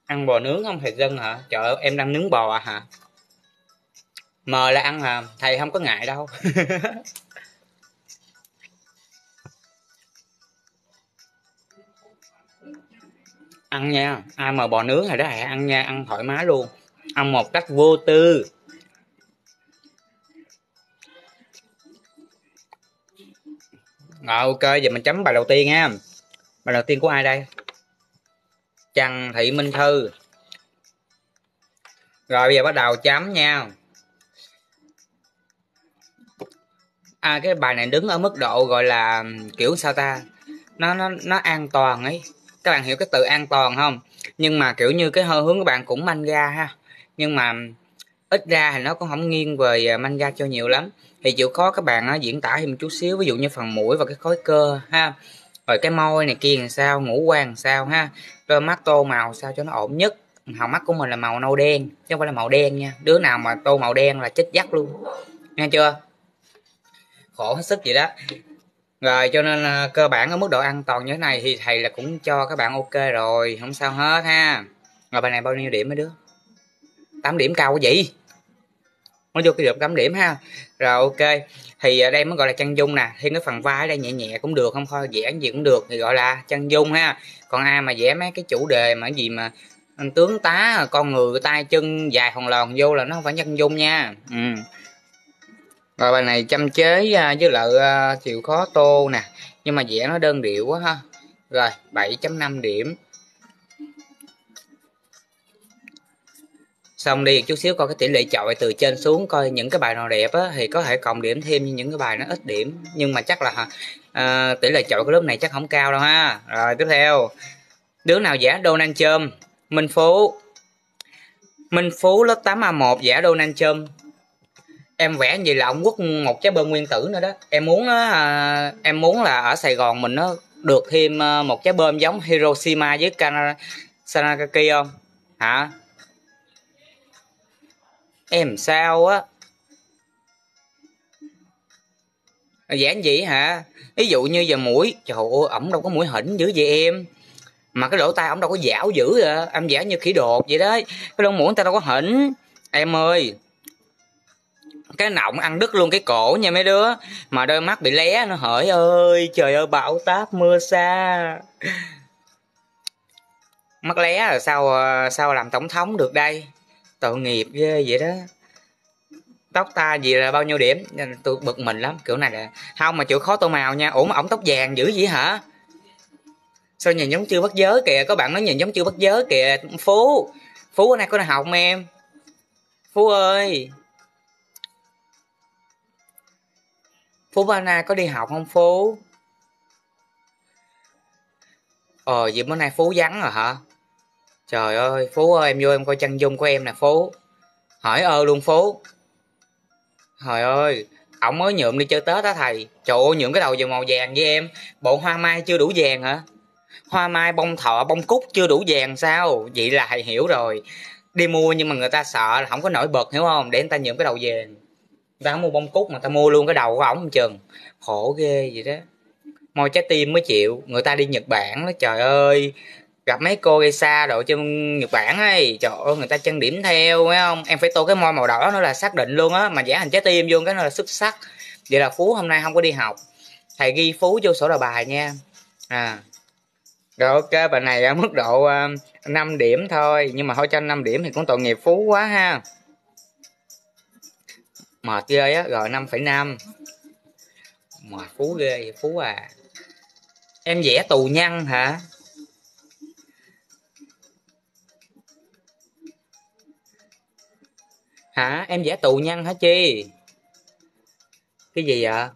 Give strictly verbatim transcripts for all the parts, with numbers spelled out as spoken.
Ăn bò nướng không thầy Dân hả? Trời ơi, em đang nướng bò à hả? Mời là ăn hả? Thầy không có ngại đâu. Ăn nha, ai mà bò nướng rồi đó hãy ăn nha, ăn thoải mái luôn. Ăn một cách vô tư. Rồi ok, giờ mình chấm bài đầu tiên nha. Bài đầu tiên của ai đây? Trần Thị Minh Thư. Rồi bây giờ bắt đầu chấm nha. À, cái bài này đứng ở mức độ gọi là kiểu sao ta? Nó nó nó an toàn ấy. Các bạn hiểu cái từ an toàn không? Nhưng mà kiểu như cái hơi hướng các bạn cũng manga ha. Nhưng mà ít ra thì nó cũng không nghiêng về manga cho nhiều lắm. Thì chịu khó các bạn á, diễn tả thêm một chút xíu, ví dụ như phần mũi và cái khối cơ ha. Rồi cái môi này kia làm sao, ngũ quan làm sao ha. Đôi mắt tô màu sao cho nó ổn nhất. Hầu mắt của mình là màu nâu đen chứ không phải là màu đen nha. Đứa nào mà tô màu đen là chết dắt luôn. Nghe chưa? Khổ hết sức vậy đó. Rồi cho nên là cơ bản ở mức độ an toàn như thế này thì thầy là cũng cho các bạn ok rồi, không sao hết ha. Rồi bài này bao nhiêu điểm mấy đứa? Tám điểm cao quá vậy. Mới vô cái được tám điểm ha. Rồi ok. Thì ở đây mới gọi là chân dung nè, thêm cái phần vai ở đây nhẹ nhẹ cũng được, không thôi vẽ gì cũng được thì gọi là chân dung ha. Còn ai mà vẽ mấy cái chủ đề mà cái gì mà tướng tá con người tay chân dài hòn lòn vô là nó không phải chân dung nha. Ừ. Rồi bài này chăm chế à, với lại à, chịu khó tô nè, nhưng mà vẽ nó đơn điệu quá ha. Rồi bảy chấm năm điểm. Xong đi chút xíu coi cái tỷ lệ chọi từ trên xuống, coi những cái bài nào đẹp á thì có thể cộng điểm thêm, như những cái bài nó ít điểm nhưng mà chắc là à, tỷ lệ chọi của lớp này chắc không cao đâu ha. Rồi tiếp theo, đứa nào vẽ Donald Trump? Minh Phú. Minh Phú lớp tám A một vẽ Donald Trump. Em vẽ gì là ông quốc một trái bơm nguyên tử nữa đó. Em muốn à, em muốn là ở Sài Gòn mình nó được thêm à, một trái bơm giống Hiroshima với Nagasaki không hả? Em sao á? Vẽ gì hả? Ví dụ như giờ mũi, trời ơi ổng đâu có mũi hỉnh dữ vậy em. Mà cái lỗ tai ổng đâu có dảo dữ vậy, em vẽ như khỉ đột vậy đấy. Cái lông mũi người ta đâu có hỉnh. Em ơi, cái nọng ăn đứt luôn cái cổ nha mấy đứa. Mà đôi mắt bị lé nó, hỡi ơi trời ơi bão táp mưa xa. Mắt lé rồi sao sao làm tổng thống được đây? Tội nghiệp ghê vậy đó. Tóc ta gì là bao nhiêu điểm? Tôi bực mình lắm kiểu này là không mà chịu khó tô màu nha. Ủa mà ổng tóc vàng dữ vậy hả? Sao nhìn giống chưa bắt giới kìa, có bạn nói nhìn giống chưa bắt giới kìa. Phú Phú ở đây có đang học không em? Phú ơi, Phú Bana có đi học không Phú? Ờ vậy bữa nay Phú vắng rồi hả? Trời ơi Phú ơi, em vô em coi chân dung của em nè Phú. Hỏi ơ luôn Phú. Trời ơi, ổng mới nhuộm đi chơi Tết á thầy. Trời ơi nhuộm cái đầu vào màu vàng với em. Bộ hoa mai chưa đủ vàng hả? Hoa mai bông thọ bông cúc chưa đủ vàng sao? Vậy là thầy hiểu rồi. Đi mua nhưng mà người ta sợ là không có nổi bật hiểu không? Để người ta nhuộm cái đầu vàng. Người ta không mua bông cúc mà ta mua luôn cái đầu của ổng chừng. Khổ ghê vậy đó. Môi trái tim mới chịu. Người ta đi Nhật Bản đó trời ơi. Gặp mấy cô gây xa đội trên Nhật Bản ấy, trời ơi người ta chân điểm theo phải không? Em phải tô cái môi màu đỏ nữa là xác định luôn á, mà vẽ thành trái tim vô cái nó là xuất sắc. Vậy là Phú hôm nay không có đi học. Thầy ghi Phú vô sổ đầu bài nha. À. Rồi ok, bài này ở mức độ uh, năm điểm thôi, nhưng mà thôi cho năm điểm thì cũng tội nghiệp Phú quá ha. Mệt ghê á, rồi năm phẩy năm. Mệt Phú ghê vậy Phú à. Em vẽ tù nhân hả? Hả? Em vẽ tù nhân hả chi? Cái gì vậy?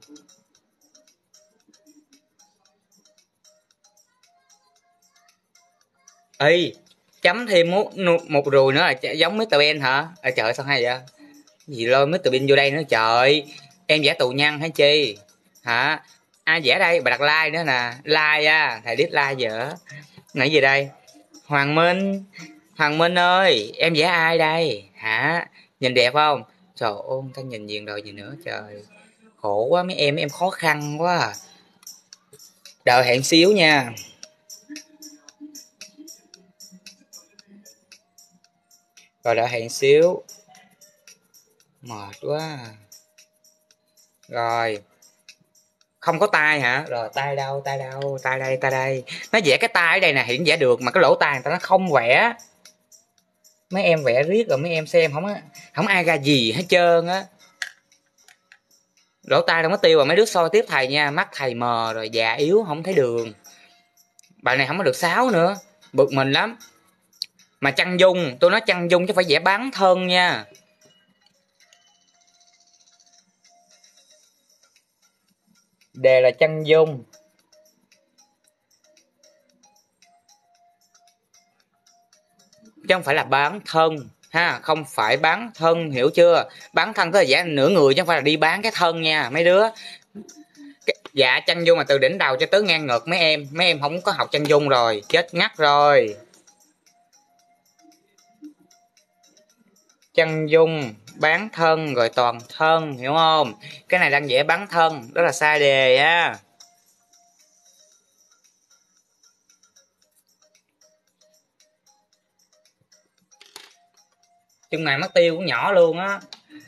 Ê, chấm thêm một, một rùi nữa là giống mít Ben hả? À, trời sao hay vậy? Gì lôi mít Bean vô đây nữa trời. Em vẽ tù nhân hả chi? Hả? Ai vẽ đây? Bà đặt like nữa nè. Like à, thầy đít like dở. Nãy gì đây? Hoàng Minh. Hoàng Minh ơi, em vẽ ai đây? Hả? Nhìn đẹp không? Trời ơi, ta nhìn nhiều rồi gì nữa trời. Khổ quá mấy em, mấy em khó khăn quá à. Đợi hẹn xíu nha. Rồi đợi hẹn xíu. Mệt quá. Rồi. Không có tay hả? Rồi tay đâu, tay đâu, tay đây, tay đây. Nó vẽ cái tay ở đây nè, hiện vẽ được mà cái lỗ tai người ta nó không vẽ. Mấy em vẽ riết rồi mấy em xem không á, không ai ra gì hết trơn á. Lỗ tai đâu có tiêu rồi, mấy đứa soi tiếp thầy nha, mắt thầy mờ rồi, già yếu không thấy đường. Bài này không có được sáo nữa, bực mình lắm. Mà chân dung, tôi nói chân dung chứ phải vẽ bán thân nha. Đề là chân dung. Chứ không phải là bán thân ha, không phải bán thân, hiểu chưa? Bán thân tức là vẽ nửa người chứ không phải là đi bán cái thân nha mấy đứa. Dạ chân dung mà từ đỉnh đầu cho tới ngang ngực mấy em, mấy em không có học chân dung rồi, chết ngắt rồi. Chân dung, bán thân rồi toàn thân, hiểu không? Cái này đang vẽ bán thân, đó là sai đề á. Chân này mất tiêu cũng nhỏ luôn á.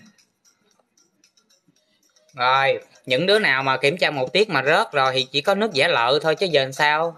Rồi, những đứa nào mà kiểm tra một tiết mà rớt rồi thì chỉ có nước vẽ lợ thôi chứ giờ làm sao?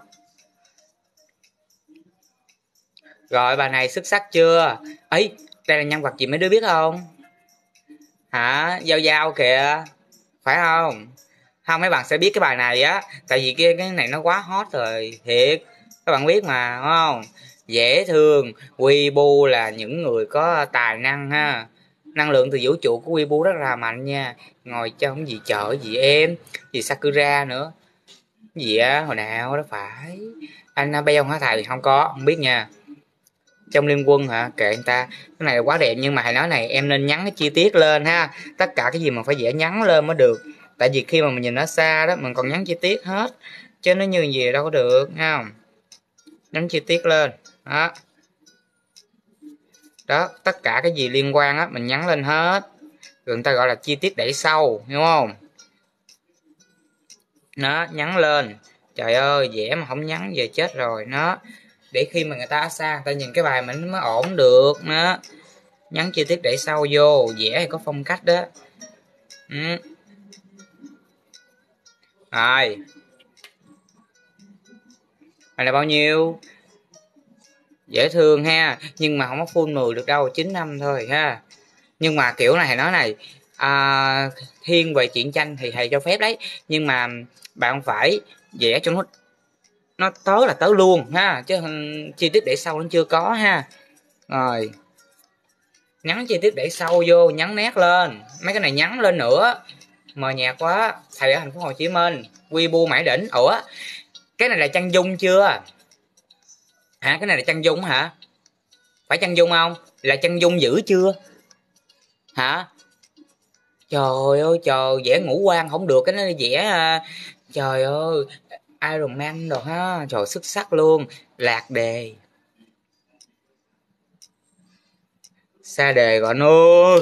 Rồi bà này xuất sắc chưa? Ấy, đây là nhân vật gì mấy đứa biết không? Hả? Giao Giao kìa. Phải không? Không, mấy bạn sẽ biết cái bài này á, tại vì cái cái này nó quá hot rồi, thiệt. Các bạn biết mà, đúng không? Dễ thương, Weibo là những người có tài năng ha. Năng lượng từ vũ trụ của Weibo rất là mạnh nha. Ngồi trong gì chợ gì em, gì Sakura nữa. Gì á, hồi nào đó phải. Annabelle hả thầy? Không có, không biết nha. Trong Liên Quân hả? Kệ người ta. Cái này quá đẹp nhưng mà thầy nói này em nên nhắn cái chi tiết lên ha. Tất cả cái gì mà phải dễ nhắn lên mới được. Tại vì khi mà mình nhìn nó xa đó mình còn nhắn chi tiết hết. Chứ nó như gì đâu có được, nghe không? Nhắn chi tiết lên. Đó. Đó, tất cả cái gì liên quan á mình nhắn lên hết. Rồi người ta gọi là chi tiết đẩy sâu, hiểu không? Nó nhắn lên. Trời ơi, vẽ mà không nhắn về chết rồi nó. Để khi mà người ta ở xa người ta nhìn cái bài mình mới ổn được nó. Nhắn chi tiết để sau vô, vẽ thì có phong cách đó. Ừ. Rồi. Này là bao nhiêu? Dễ thương ha, nhưng mà không có full mười được đâu, chín năm thôi ha. Nhưng mà kiểu này thầy nói này, à, thiên về chuyện tranh thì thầy cho phép đấy, nhưng mà bạn phải vẽ cho nó nó tới là tới luôn ha, chứ chi tiết để sau nó chưa có ha. Rồi nhắn chi tiết để sau vô, nhắn nét lên, mấy cái này nhắn lên nữa mờ nhạt quá. Thầy ở thành phố Hồ Chí Minh, Weibo Mãi Đỉnh. Ủa cái này là chân dung chưa hả? Cái này là chân dung hả? Phải chân dung không? Là chân dung dữ chưa hả? Trời ơi trời, vẽ ngũ quan không được, cái nó vẽ à, trời ơi Iron Man rồi ha. Trời xuất sắc luôn. Lạc đề, xa đề gọi ơi.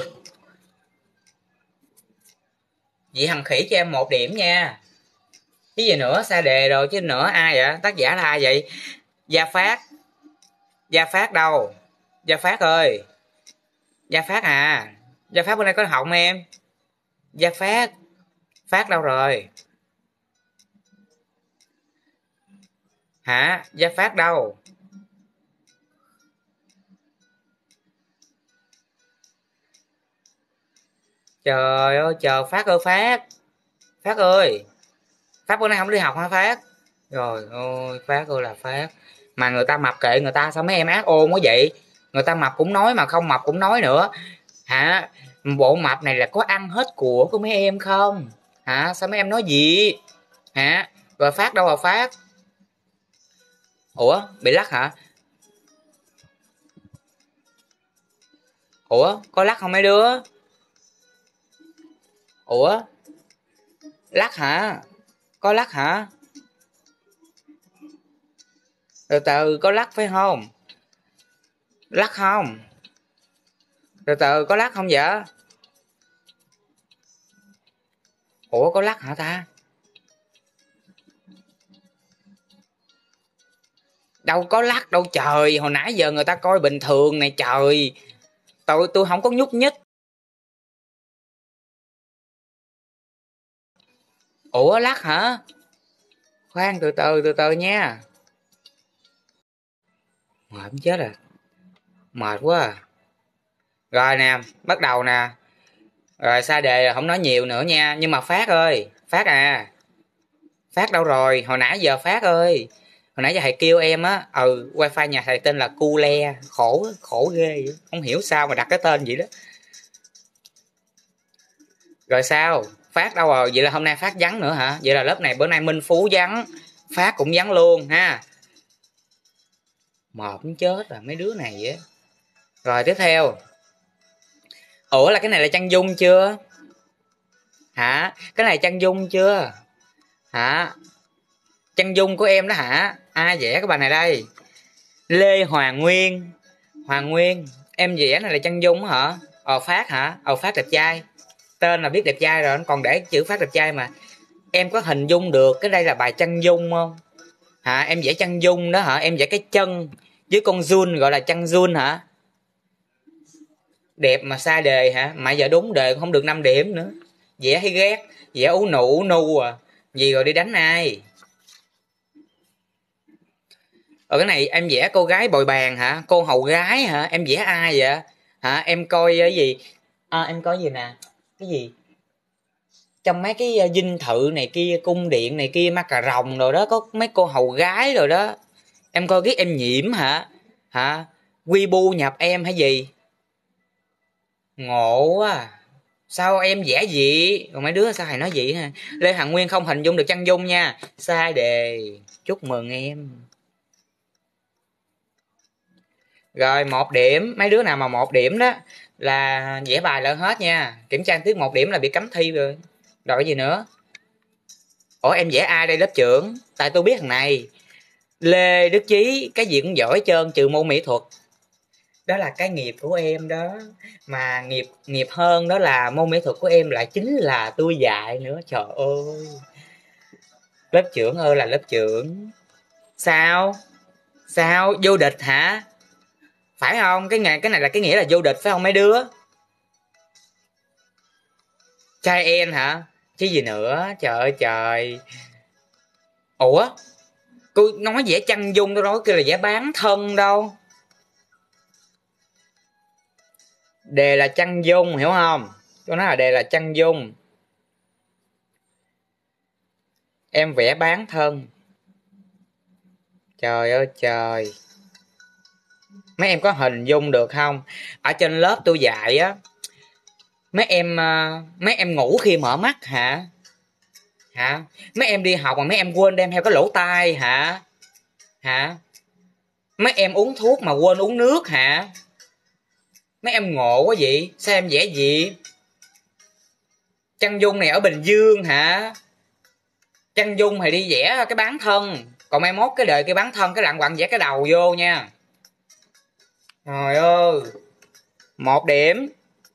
Vậy thằng khỉ cho em một điểm nha. Cái gì nữa, xa đề rồi chứ nữa. Ai vậy? Tác giả là ai vậy? Gia Phát. Gia Phát đâu? Gia Phát ơi. Gia Phát à? Gia Phát bữa nay có học không em? Gia Phát. Phát đâu rồi? Hả? Gia Phát đâu? Trời ơi chờ Phát ơi Phát. Phát ơi. Phát bữa nay không đi học hả Phát? Rồi ôi Phát ơi là Phát. Mà người ta mập kệ người ta, sao mấy em ác ôn quá vậy? Người ta mập cũng nói mà không mập cũng nói nữa. Hả? Bộ mập này là có ăn hết của của mấy em không? Hả? Sao mấy em nói gì? Hả? Rồi Phát đâu rồi Phát? Ủa bị lắc hả? Ủa có lắc không mấy đứa? Ủa lắc hả? Có lắc hả? Từ từ có lắc phải không? Lắc không? Từ từ có lắc không vậy? Ủa có lắc hả ta? Đâu có lắc đâu trời, hồi nãy giờ người ta coi bình thường này trời. tôi tôi không có nhúc nhích. Ủa lắc hả? Khoan từ từ từ từ nha. Mệt chết à. Mệt quá à. Rồi nè, bắt đầu nè. Rồi sai đề không nói nhiều nữa nha. Nhưng mà Phát ơi, Phát à. Phát đâu rồi? Hồi nãy giờ Phát ơi. Hồi nãy giờ thầy kêu em á. Ừ, wifi nhà thầy tên là Cu Le. Khổ, khổ ghê vậy. Không hiểu sao mà đặt cái tên vậy đó. Rồi sao? Phát đâu rồi? Vậy là hôm nay Phát vắng nữa hả? Vậy là lớp này bữa nay Minh Phú vắng. Phát cũng vắng luôn ha. Mệt cũng chết à mấy đứa này vậy. Rồi tiếp theo. Ủa là cái này là Trăng Dung chưa? Hả? Cái này Trăng Dung chưa? Hả? Trăng Dung của em đó hả? Ai vẽ cái bài này đây? Lê Hoàng Nguyên. Hoàng Nguyên. Em vẽ này là Trăng Dung hả? Ờ Phát hả? Ờ Phát đẹp trai. Tên là biết đẹp trai rồi, còn để chữ Phát đẹp trai mà. Em có hình dung được cái đây là bài Trăng Dung không? Hả? Em vẽ Trăng Dung đó hả? Em vẽ cái chân với con Jun gọi là Trăng Jun hả? Đẹp mà sai đề hả? Mà giờ đúng đề không được năm điểm nữa. Vẽ hay ghét? Vẽ ú nụ ú nu à. Gì rồi đi đánh ai? Ở cái này em vẽ cô gái bồi bàn hả? Cô hầu gái hả? Em vẽ ai vậy? Hả? Em coi cái gì? À, em coi gì nè? Cái gì? Trong mấy cái dinh thự này kia, cung điện này kia, ma cà rồng rồi đó, có mấy cô hầu gái rồi đó. Em coi cái em nhiễm hả? Hả? Quy bu nhập em hay gì? Ngộ quá à. Sao em vẽ gì? Còn mấy đứa sao thầy nói vậy ha? Lê Hằng Nguyên không hình dung được Trăng Dung nha. Sai đề. Chúc mừng em. Rồi một điểm. Mấy đứa nào mà một điểm đó là vẽ bài lỡ hết nha. Kiểm tra tiếp một điểm là bị cấm thi rồi. Rồi cái gì nữa? Ủa em vẽ ai đây lớp trưởng? Tại tôi biết thằng này. Lê Đức Chí cái gì cũng giỏi hết trơn trừ môn mỹ thuật. Đó là cái nghiệp của em đó. Mà nghiệp nghiệp hơn đó là môn mỹ thuật của em lại chính là tôi dạy nữa. Trời ơi. Lớp trưởng ơi là lớp trưởng. Sao? Sao? Vô địch hả? Phải không? Cái ngày cái này là cái nghĩa là vô địch phải không mấy đứa? Trai en hả? Chứ gì nữa? Trời ơi trời. Ủa? Cô nói vẽ Trăng Dung đâu, đó kêu là vẽ bán thân đâu. Đề là Trăng Dung hiểu không? Tôi nói là đề là Trăng Dung. Em vẽ bán thân. Trời ơi trời. Mấy em có hình dung được không? Ở trên lớp tôi dạy á, mấy em mấy em ngủ khi mở mắt hả? Hả? Mấy em đi học mà mấy em quên đem theo cái lỗ tai hả? Hả? Mấy em uống thuốc mà quên uống nước hả? Mấy em ngộ quá vậy? Sao em vẽ gì? Trăng Dung này ở Bình Dương hả? Trăng Dung thì đi vẽ cái bán thân. Còn mai mốt cái đời cái bán thân cái lặng quặng vẽ cái đầu vô nha. Trời ơi. Một điểm.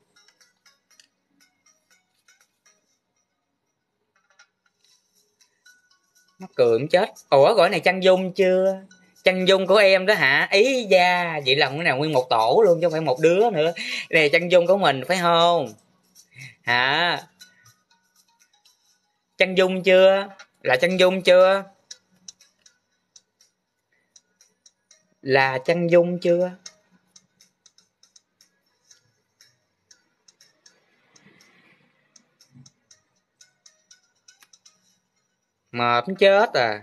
Nó cười cũng chết. Ủa gọi này Trăng Dung chưa? Trăng Dung của em đó hả? Ý da. Vậy là cái nào nguyên một tổ luôn chứ không phải một đứa nữa. Đây là Trăng Dung của mình phải không? Hả? Trăng Dung chưa? Là Trăng Dung chưa? Là Trăng Dung chưa? Mệt chết à.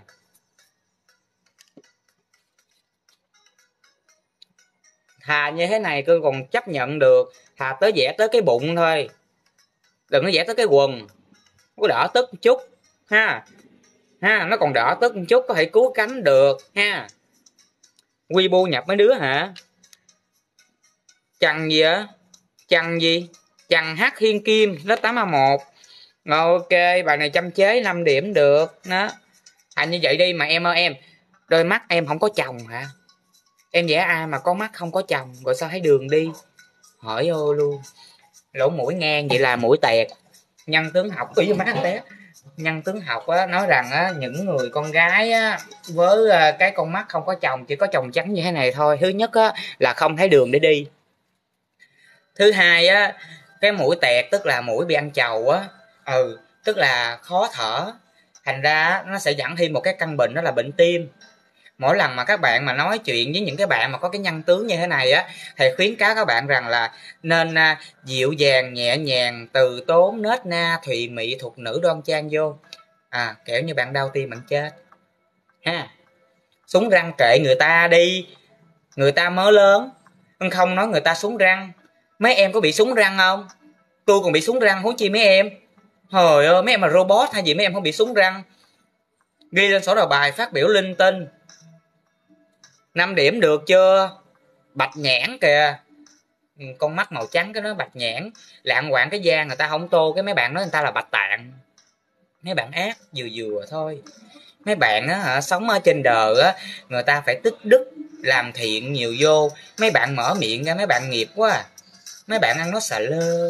Thà như thế này tôi còn chấp nhận được. Thà tới vẽ tới cái bụng thôi. Đừng có vẽ tới cái quần. Có đỡ tức một chút. Ha. Ha. Nó còn đỡ tức một chút. Có thể cứu cánh được. Ha. Quy bu nhập mấy đứa hả? Trăng gì á? Trăng gì? Trăng Hát Thiên Kim. Lớp tám A một. Ok. Bài này chăm chế năm điểm được. Đó. À như vậy đi mà em ơi em. Đôi mắt em không có chồng hả? Em vẽ ai mà có mắt không có chồng. Rồi sao thấy đường đi? Hỏi ô luôn. Lỗ mũi ngang vậy là mũi tẹt. Nhân tướng học ý má té. Nhân tướng học á, nói rằng á, những người con gái á, với cái con mắt không có chồng chỉ có chồng trắng như thế này thôi. Thứ nhất á, là không thấy đường để đi. Thứ hai á, cái mũi tẹt tức là mũi bị ăn chầu á. Ừ, tức là khó thở. Thành ra nó sẽ dẫn thêm một cái căn bệnh, đó là bệnh tim. Mỗi lần mà các bạn mà nói chuyện với những cái bạn mà có cái nhân tướng như thế này á, thầy khuyến cáo các bạn rằng là nên à, dịu dàng, nhẹ nhàng, từ tốn, nết na, thùy mị, thục nữ, đoan trang vô. À, kẻo như bạn đau tim bạn chết. Ha. Súng răng kệ người ta đi, người ta mới lớn, không nói người ta súng răng. Mấy em có bị súng răng không? Tôi còn bị súng răng, huống chi mấy em. Trời ơi, mấy em mà robot hay gì mấy em không bị súng răng. Ghi lên sổ đầu bài phát biểu linh tinh. Năm điểm được chưa? Bạch nhãn kìa. Con mắt màu trắng cái nó bạch nhãn. Lạng quạng cái da người ta không tô, cái mấy bạn nói người ta là bạch tạng. Mấy bạn ác vừa vừa thôi. Mấy bạn á hả, sống ở trên đời á, người ta phải tích đức làm thiện nhiều vô. Mấy bạn mở miệng ra mấy bạn nghiệp quá à. Mấy bạn ăn nó xà lơ.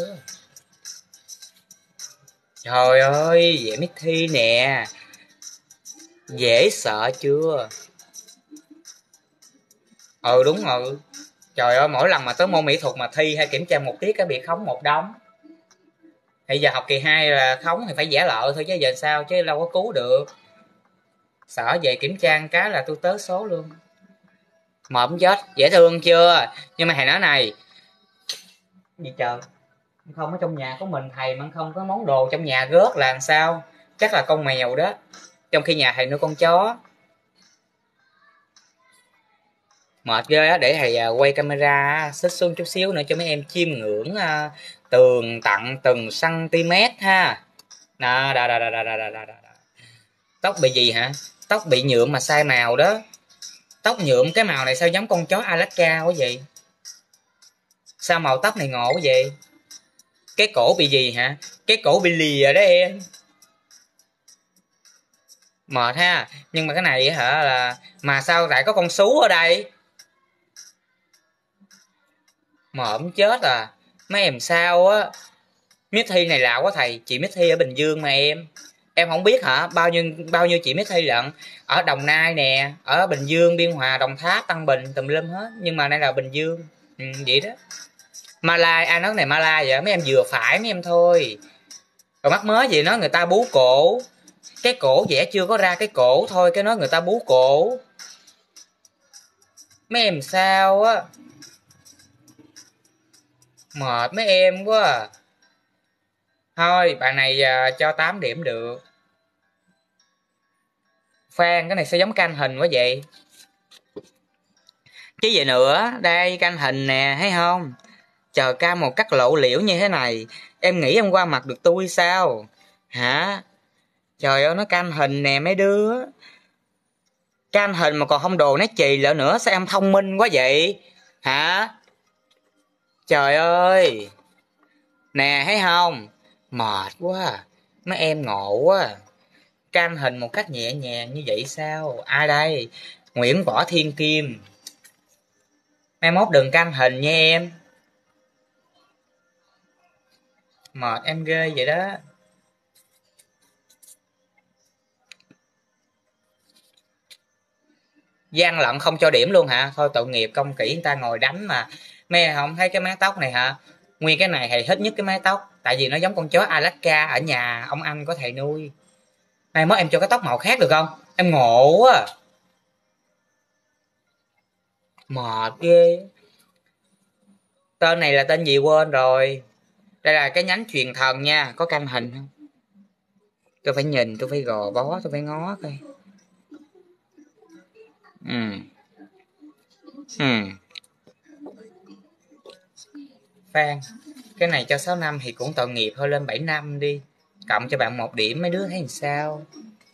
Trời ơi, dễ mới thi nè. Dễ sợ chưa? Ừ đúng rồi. Trời ơi, mỗi lần mà tới môn mỹ thuật mà thi hay kiểm tra một tiết cái bị khống một đống. Bây giờ học kỳ hai là khống thì phải vẽ lợ thôi chứ giờ sao, chứ đâu có cứu được. Sợ về kiểm tra cái là tôi tới số luôn. Mộm chết, dễ thương chưa? Nhưng mà thầy nói này. Gì trời? Không ở trong nhà của mình thầy mà không có món đồ trong nhà rớt là làm sao? Chắc là con mèo đó. Trong khi nhà thầy nuôi con chó. Mệt ghê á, để thầy quay camera xích xuống chút xíu nữa cho mấy em chiêm ngưỡng uh, tường tận từng cm ha. Đó, đó, đó, đó, đó, đó, đó, đó. Tóc bị gì hả? Tóc bị nhuộm mà sai màu đó. Tóc nhuộm cái màu này sao giống con chó Alaska quá vậy? Sao màu tóc này ngộ quá vậy? Cái cổ bị gì hả? Cái cổ bị lìa đó em. Mệt ha. Nhưng mà cái này hả là mà sao lại có con sú ở đây? Mộm chết à. Mấy em sao á? Miss Thi này lạ quá thầy. Chị Miss Thi ở Bình Dương mà em. Em không biết hả? Bao nhiêu bao nhiêu chị Miss Thi lận. Ở Đồng Nai nè, ở Bình Dương, Biên Hòa, Đồng Tháp, Tân Bình tùm lum hết. Nhưng mà đây là Bình Dương. Ừ, vậy đó. Malai, ai nói cái này Malai vậy? Mấy em vừa phải mấy em thôi. Rồi mắc mới gì nói người ta bú cổ. Cái cổ vẽ chưa có ra cái cổ thôi, cái nói người ta bú cổ. Mấy em sao á? Mệt mấy em quá à. Thôi bạn này à, cho tám điểm được. Phan cái này sao giống canh hình quá vậy? Chứ gì nữa, đây canh hình nè, thấy không? Chờ cam một cắt lộ liễu như thế này, em nghĩ em qua mặt được tôi sao? Hả? Trời ơi, nó canh hình nè mấy đứa. Canh hình mà còn không đồ nét chì lỡ nữa, sao em thông minh quá vậy? Hả? Trời ơi. Nè thấy không? Mệt quá à. Mấy em ngộ quá à. Canh hình một cách nhẹ nhàng như vậy sao? Ai đây? Nguyễn Võ Thiên Kim. Mai mốt đừng canh hình nha em. Mệt em ghê vậy đó. Gian lận không cho điểm luôn hả? Thôi tội nghiệp công kỹ người ta ngồi đánh mà. Mấy không thấy cái mái tóc này hả? Nguyên cái này thầy thích nhất cái mái tóc. Tại vì nó giống con chó Alaska ở nhà ông anh có thầy nuôi. Mai mốt em cho cái tóc màu khác được không? Em ngộ quá. Mệt ghê. Tên này là tên gì quên rồi. Đây là cái nhánh truyền thần nha. Có canh hình không? Tôi phải nhìn, tôi phải gò bó, tôi phải ngó coi. Ừ. Ừ. Phan, cái này cho sáu năm thì cũng tội nghiệp thôi, lên bảy năm đi. Cộng cho bạn một điểm mấy đứa thấy làm sao?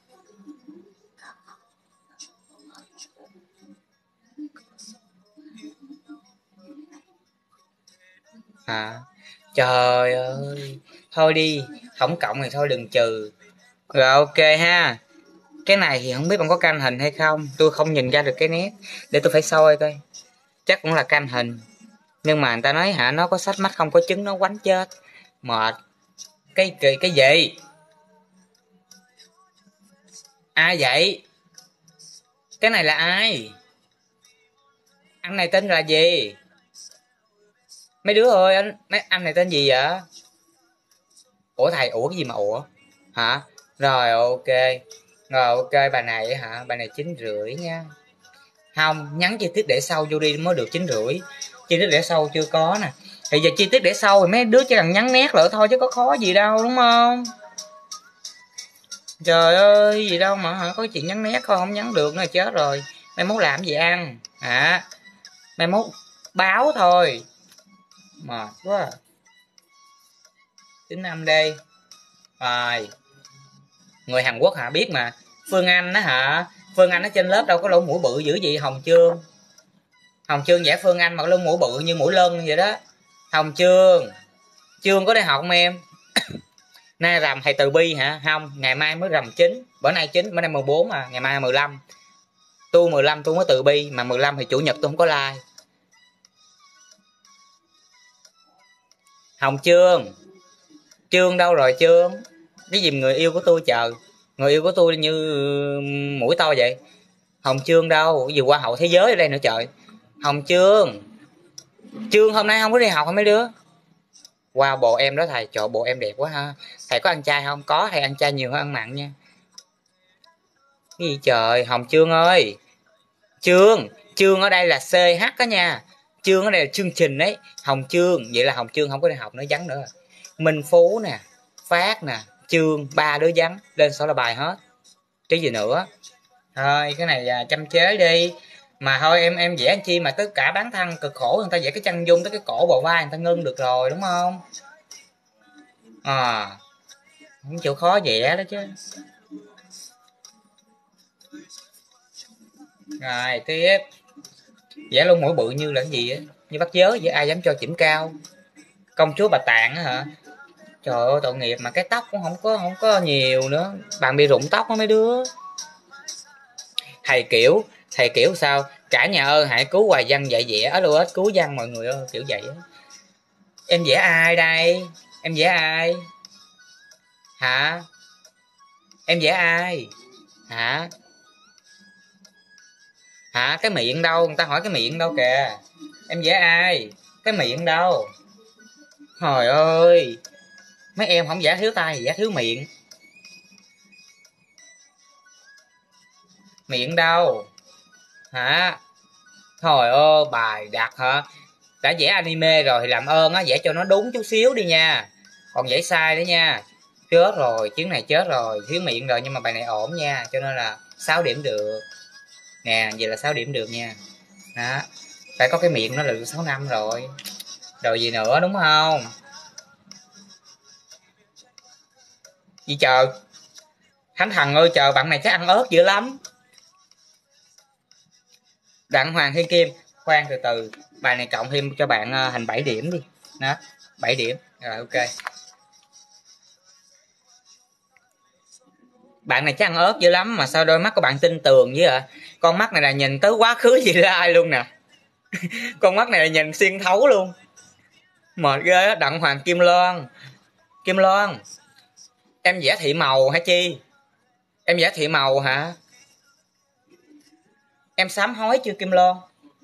À, trời ơi. Thôi đi, không cộng thì thôi đừng trừ. Rồi ok ha. Cái này thì không biết bạn có canh hình hay không. Tôi không nhìn ra được cái nét. Để tôi phải soi coi. Chắc cũng là canh hình. Nhưng mà người ta nói hả, nó có sách mắt không có trứng nó quánh chết. Mệt. Cái cái, cái gì? Ai vậy? Cái này là ai? Anh này tên là gì? Mấy đứa ơi, anh mấy anh này tên gì vậy? Ủa thầy, ủa cái gì mà ủa? Hả? Rồi ok. Rồi ok, bà này hả? Bà này chín rưỡi nha. Không, nhắn chi tiết để sau vô đi mới được chín rưỡi. Chi tiết để sau chưa có nè. Thì giờ chi tiết để sau thì mấy đứa chỉ cần nhắn nét lỡ thôi chứ có khó gì đâu đúng không? Trời ơi, gì đâu mà hả? Có chuyện nhắn nét không? Không nhắn được nữa chết rồi. Mai mốt làm gì ăn? Hả? Mai mốt báo thôi. Mệt quá à. Tính năm đi. Rồi. Người Hàn Quốc hả? Biết mà. Phương Anh á hả? Phương Anh ở trên lớp đâu có lỗ mũi bự dữ gì. Hồng Chương. Hồng Chương vẽ Phương Anh mà lỗ mũi bự như mũi lân vậy đó. Hồng Chương. Chương có đi học không em? Nay rằm thầy từ bi hả? Không, ngày mai mới rằm chín. Bữa nay chín, bữa nay mười bốn à, ngày mai mười lăm. Tu mười lăm tôi mới từ bi, mà mười lăm thì chủ nhật tôi không có like. Hồng Chương. Chương đâu rồi Chương? Cái gì người yêu của tôi chờ. Người yêu của tôi như mũi to vậy. Hồng Chương đâu? Cái gì hoa hậu thế giới ở đây nữa trời. Hồng Chương. Chương hôm nay không có đi học hả mấy đứa? Wow, bộ em đó thầy, trời bộ em đẹp quá ha. Thầy có ăn chay không? Có, thầy ăn chay nhiều hơn ăn mặn nha. Cái gì trời, Hồng Chương ơi. Chương, Chương ở đây là xê hát đó nha. Chương ở đây là chương trình đấy. Hồng Chương, vậy là Hồng Chương không có đi học nữa, vắng nữa. Minh Phú nè, Phát nè, Chương, ba đứa vắng, lên sổ là bài hết. Chứ gì nữa. Thôi cái này à, chăm chế đi. Mà thôi em em vẽ anh chi mà tất cả bán thân cực khổ, người ta vẽ cái chân dung tới cái cổ bầu vai người ta ngưng được rồi đúng không? À, không chịu khó vẽ đó chứ. Rồi tiếp. Vẽ lông mũi bự như là cái gì á, như bắt giới vậy, ai dám cho chỉnh cao. Công chúa Bà Tạng á hả? Trời ơi tội nghiệp mà cái tóc cũng không có không có nhiều nữa, bạn bị rụng tóc á mấy đứa. Thầy kiểu thầy kiểu sao cả nhà ơi hãy cứu Hoài Văn dạy vẽ ở đâu hết, cứu văn mọi người ơi, kiểu vậy á. Em vẽ ai đây? Em vẽ ai hả? Em vẽ ai hả? Hả? Cái miệng đâu? Người ta hỏi cái miệng đâu kìa. Em vẽ ai? Cái miệng đâu? Trời ơi, mấy em không vẽ thiếu tay thì vẽ thiếu miệng. Miệng đâu hả? Trời ơi bài đặt hả? Đã vẽ anime rồi thì làm ơn á vẽ cho nó đúng chút xíu đi nha, còn vẽ sai đấy nha. Chết rồi, chuyến này chết rồi, thiếu miệng rồi, nhưng mà bài này ổn nha, cho nên là sáu điểm được nè, vậy là sáu điểm được nha. Đó, phải có cái miệng nó là được sáu năm rồi, rồi gì nữa đúng không? Gì chờ Thánh Thần ơi, chờ bạn này chắc ăn ớt dữ lắm. Đặng Hoàng Thiên Kim, khoan từ từ, bài này cộng thêm cho bạn uh, thành bảy điểm đi. Đó, bảy điểm. Rồi ok. Bạn này chắc ăn ớt dữ lắm mà sao đôi mắt của bạn tinh tường với ạ? Con mắt này là nhìn tới quá khứ gì ra ai luôn nè. Con mắt này là nhìn xuyên thấu luôn. Mệt ghê á. Đặng Hoàng Kim Loan. Kim Loan, em vẽ thị màu hả chi? Em vẽ thị màu hả? Em sám hối chưa Kim Loan?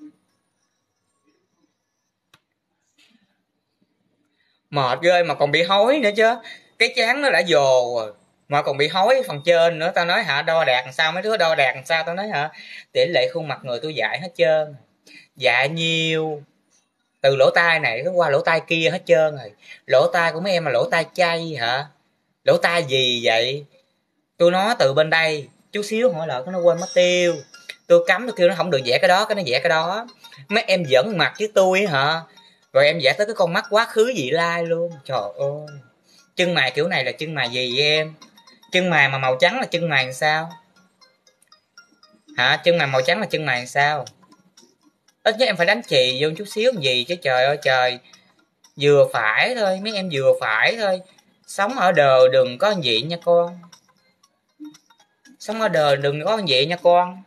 Mệt ghê mà còn bị hối nữa chứ. Cái chán nó đã dồ rồi mà còn bị hối phần trên nữa. Tao nói hả, đo đạc làm sao mấy đứa, đo đạc làm sao? Tao nói hả, tỷ lệ khuôn mặt người tôi dạy hết trơn, dạy nhiều, từ lỗ tai này qua lỗ tai kia hết trơn rồi. Lỗ tai của mấy em là lỗ tai chay hả? Lỗ tai gì vậy? Tôi nói từ bên đây chút xíu hỏi lại nó quên mất tiêu. Tôi cấm tôi kêu nó không được vẽ cái đó, cái nó vẽ cái đó. Mấy em giỡn mặt với tôi hả? Rồi em vẽ tới cái con mắt quá khứ vị lai luôn. Trời ơi, chân mày kiểu này là chân mày gì vậy em? Chân mày mà màu trắng là chân mày làm sao hả? Chân mày màu trắng là chân mày làm sao? Ít nhất em phải đánh chì vô chút xíu làm gì chứ, trời ơi trời. Vừa phải thôi, mấy em vừa phải thôi. Sống ở đời đừng có gì nha con. Sống ở đời đừng có gì nha con.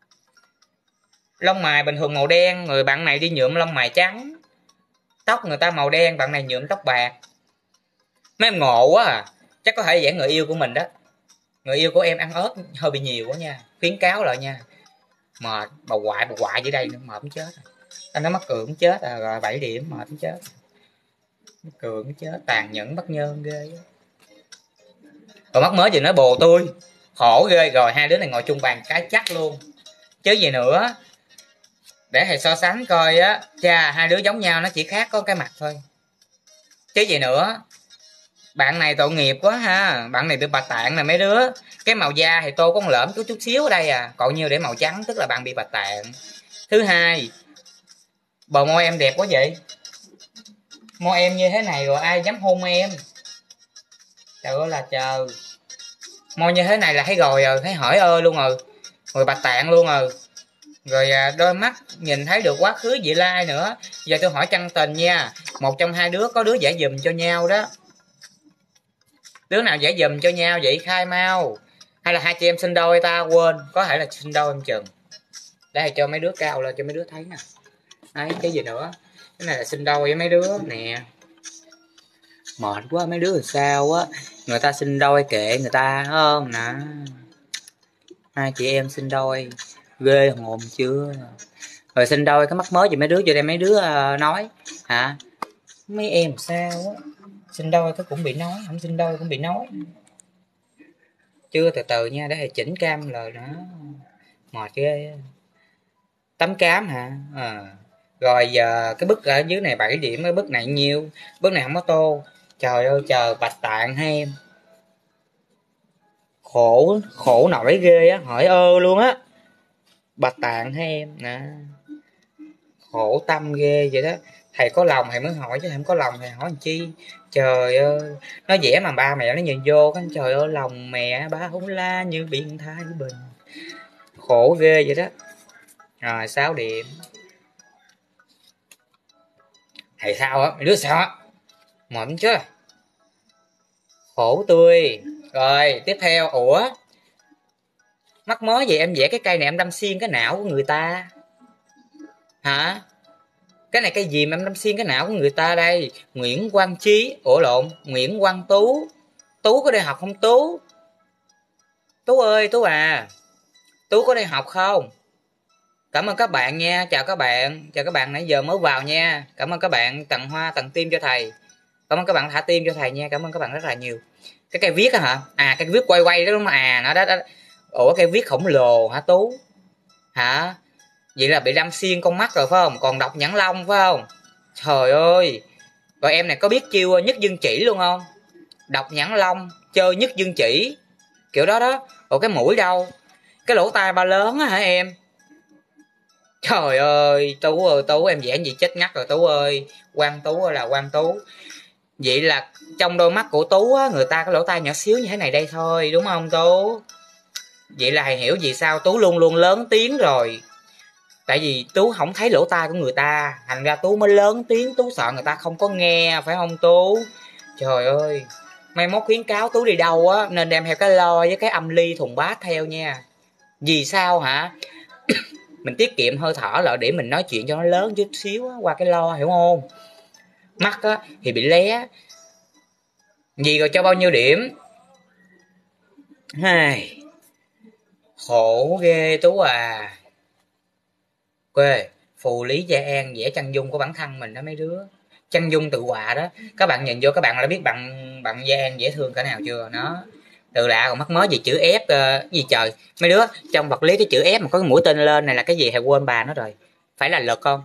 Lông mày bình thường màu đen, người bạn này đi nhuộm lông mày trắng. Tóc người ta màu đen, bạn này nhuộm tóc bạc. Mấy em ngộ quá à. Chắc có thể vẽ người yêu của mình đó. Người yêu của em ăn ớt hơi bị nhiều quá nha, khuyến cáo lại nha. Mệt, bà quại bà quại dưới đây nữa, mệt muốn chết. Anh nói mắc cười cũng chết à, rồi bảy điểm mệt cũng chết. Mắc cười cũng chết, tàn nhẫn bất nhơn ghê. Rồi mắc mới gì nói bồ tôi, khổ ghê. Rồi hai đứa này ngồi chung bàn cái chắc luôn. Chứ gì nữa. Để thầy so sánh coi á, cha hai đứa giống nhau, nó chỉ khác có cái mặt thôi. Chứ gì nữa. Bạn này tội nghiệp quá ha, bạn này bị bạch tạng nè mấy đứa. Cái màu da thì tô có một lỡm chút chút xíu ở đây à, còn nhiêu để màu trắng tức là bạn bị bạch tạng. Thứ hai, bờ môi em đẹp quá vậy. Môi em như thế này rồi ai dám hôn em. Trời ơi là trời. Môi như thế này là thấy rồi rồi, thấy hỏi ơi luôn rồi. Rồi bạch tạng luôn rồi. Rồi à, đôi mắt nhìn thấy được quá khứ vị lai nữa. Giờ tôi hỏi chân tình nha, một trong hai đứa có đứa giải dùm cho nhau đó. Đứa nào giải dùm cho nhau vậy khai mau. Hay là hai chị em sinh đôi ta quên, có thể là sinh đôi em chừng. Để cho mấy đứa cao lên cho mấy đứa thấy nè. Đấy, cái gì nữa. Cái này là sinh đôi với mấy đứa nè. Mệt quá mấy đứa làm sao á. Người ta sinh đôi kệ người ta không nè. Hai chị em sinh đôi ghê hồn chưa. Rồi sinh đôi cái mắt mới gì mấy đứa cho đây mấy đứa uh, nói hả. Mấy em sao á. Sinh đôi cái cũng bị nói, không sinh đôi cũng bị nói. Chưa từ từ nha, để thầy chỉnh cam lời nữa. Mệt ghê. Tấm cám hả à. Rồi giờ cái bức ở dưới này bảy điểm, cái bức này nhiêu. Bức này không có tô. Trời ơi trời, bạch tạng hay em. Khổ khổ nổi ghê á, hỏi ơ luôn á. Bạch tạng hay em nè. Khổ tâm ghê vậy đó. Thầy có lòng thầy mới hỏi chứ không có lòng thầy hỏi làm chi. Trời ơi, nó vẽ mà ba mẹ nó nhìn vô cái trời ơi lòng mẹ ba không la như biển thái bình. Khổ ghê vậy đó. Rồi sáu điểm. Thầy sao á, mấy đứa sao á. Mệt chứ. Khổ tươi. Rồi tiếp theo, ủa mắc mới vậy em vẽ cái cây này em đâm xuyên cái não của người ta hả. Cái này cây gì mà em đâm xuyên cái não của người ta đây. Nguyễn Quang Chí, ủa lộn, Nguyễn Quang Tú. Tú có đi học không Tú? Tú ơi Tú à, Tú có đi học không? Cảm ơn các bạn nha, chào các bạn. Chào các bạn nãy giờ mới vào nha. Cảm ơn các bạn tặng hoa tặng tim cho thầy. Cảm ơn các bạn thả tim cho thầy nha, cảm ơn các bạn rất là nhiều. Cái cây viết á hả? À cái viết quay quay đó đúng không? À nó đó, đó. Ủa cây viết khổng lồ hả Tú? Hả? Vậy là bị đâm xuyên con mắt rồi phải không? Còn đọc nhãn long phải không? Trời ơi. Rồi em này có biết chiêu nhất dương chỉ luôn không? Đọc nhãn long, chơi nhất dương chỉ. Kiểu đó đó. Ủa cái mũi đâu? Cái lỗ tai ba lớn á hả em? Trời ơi, Tú ơi, Tú em vẽ gì chết ngắt rồi Tú ơi. Quang Tú ơi là Quang Tú. Vậy là trong đôi mắt của Tú á, người ta có lỗ tai nhỏ xíu như thế này đây thôi, đúng không Tú? Vậy là thầy hiểu vì sao Tú luôn luôn lớn tiếng rồi. Tại vì Tú không thấy lỗ tai của người ta, thành ra Tú mới lớn tiếng, Tú sợ người ta không có nghe, phải không Tú? Trời ơi, mai mốt khuyến cáo Tú đi đâu á, nên đem theo cái lo với cái âm ly thùng bát theo nha. Vì sao hả? Mình tiết kiệm hơi thở lại để mình nói chuyện cho nó lớn chút xíu á, qua cái lo, hiểu không? Mắt á thì bị lé. Gì rồi cho bao nhiêu điểm? Hai. Khổ ghê Tú à. Quê, phù lý Gia An vẽ chân dung của bản thân mình đó mấy đứa. Chân dung tự họa đó. Các bạn nhìn vô các bạn đã biết bạn bạn Gia An dễ thương cỡ nào chưa? Nó từ lạ còn mắc mới gì chữ F uh, gì trời. Mấy đứa trong vật lý cái chữ F mà có cái mũi tên lên này là cái gì? Thầy quên bà nó rồi. Phải là lực không?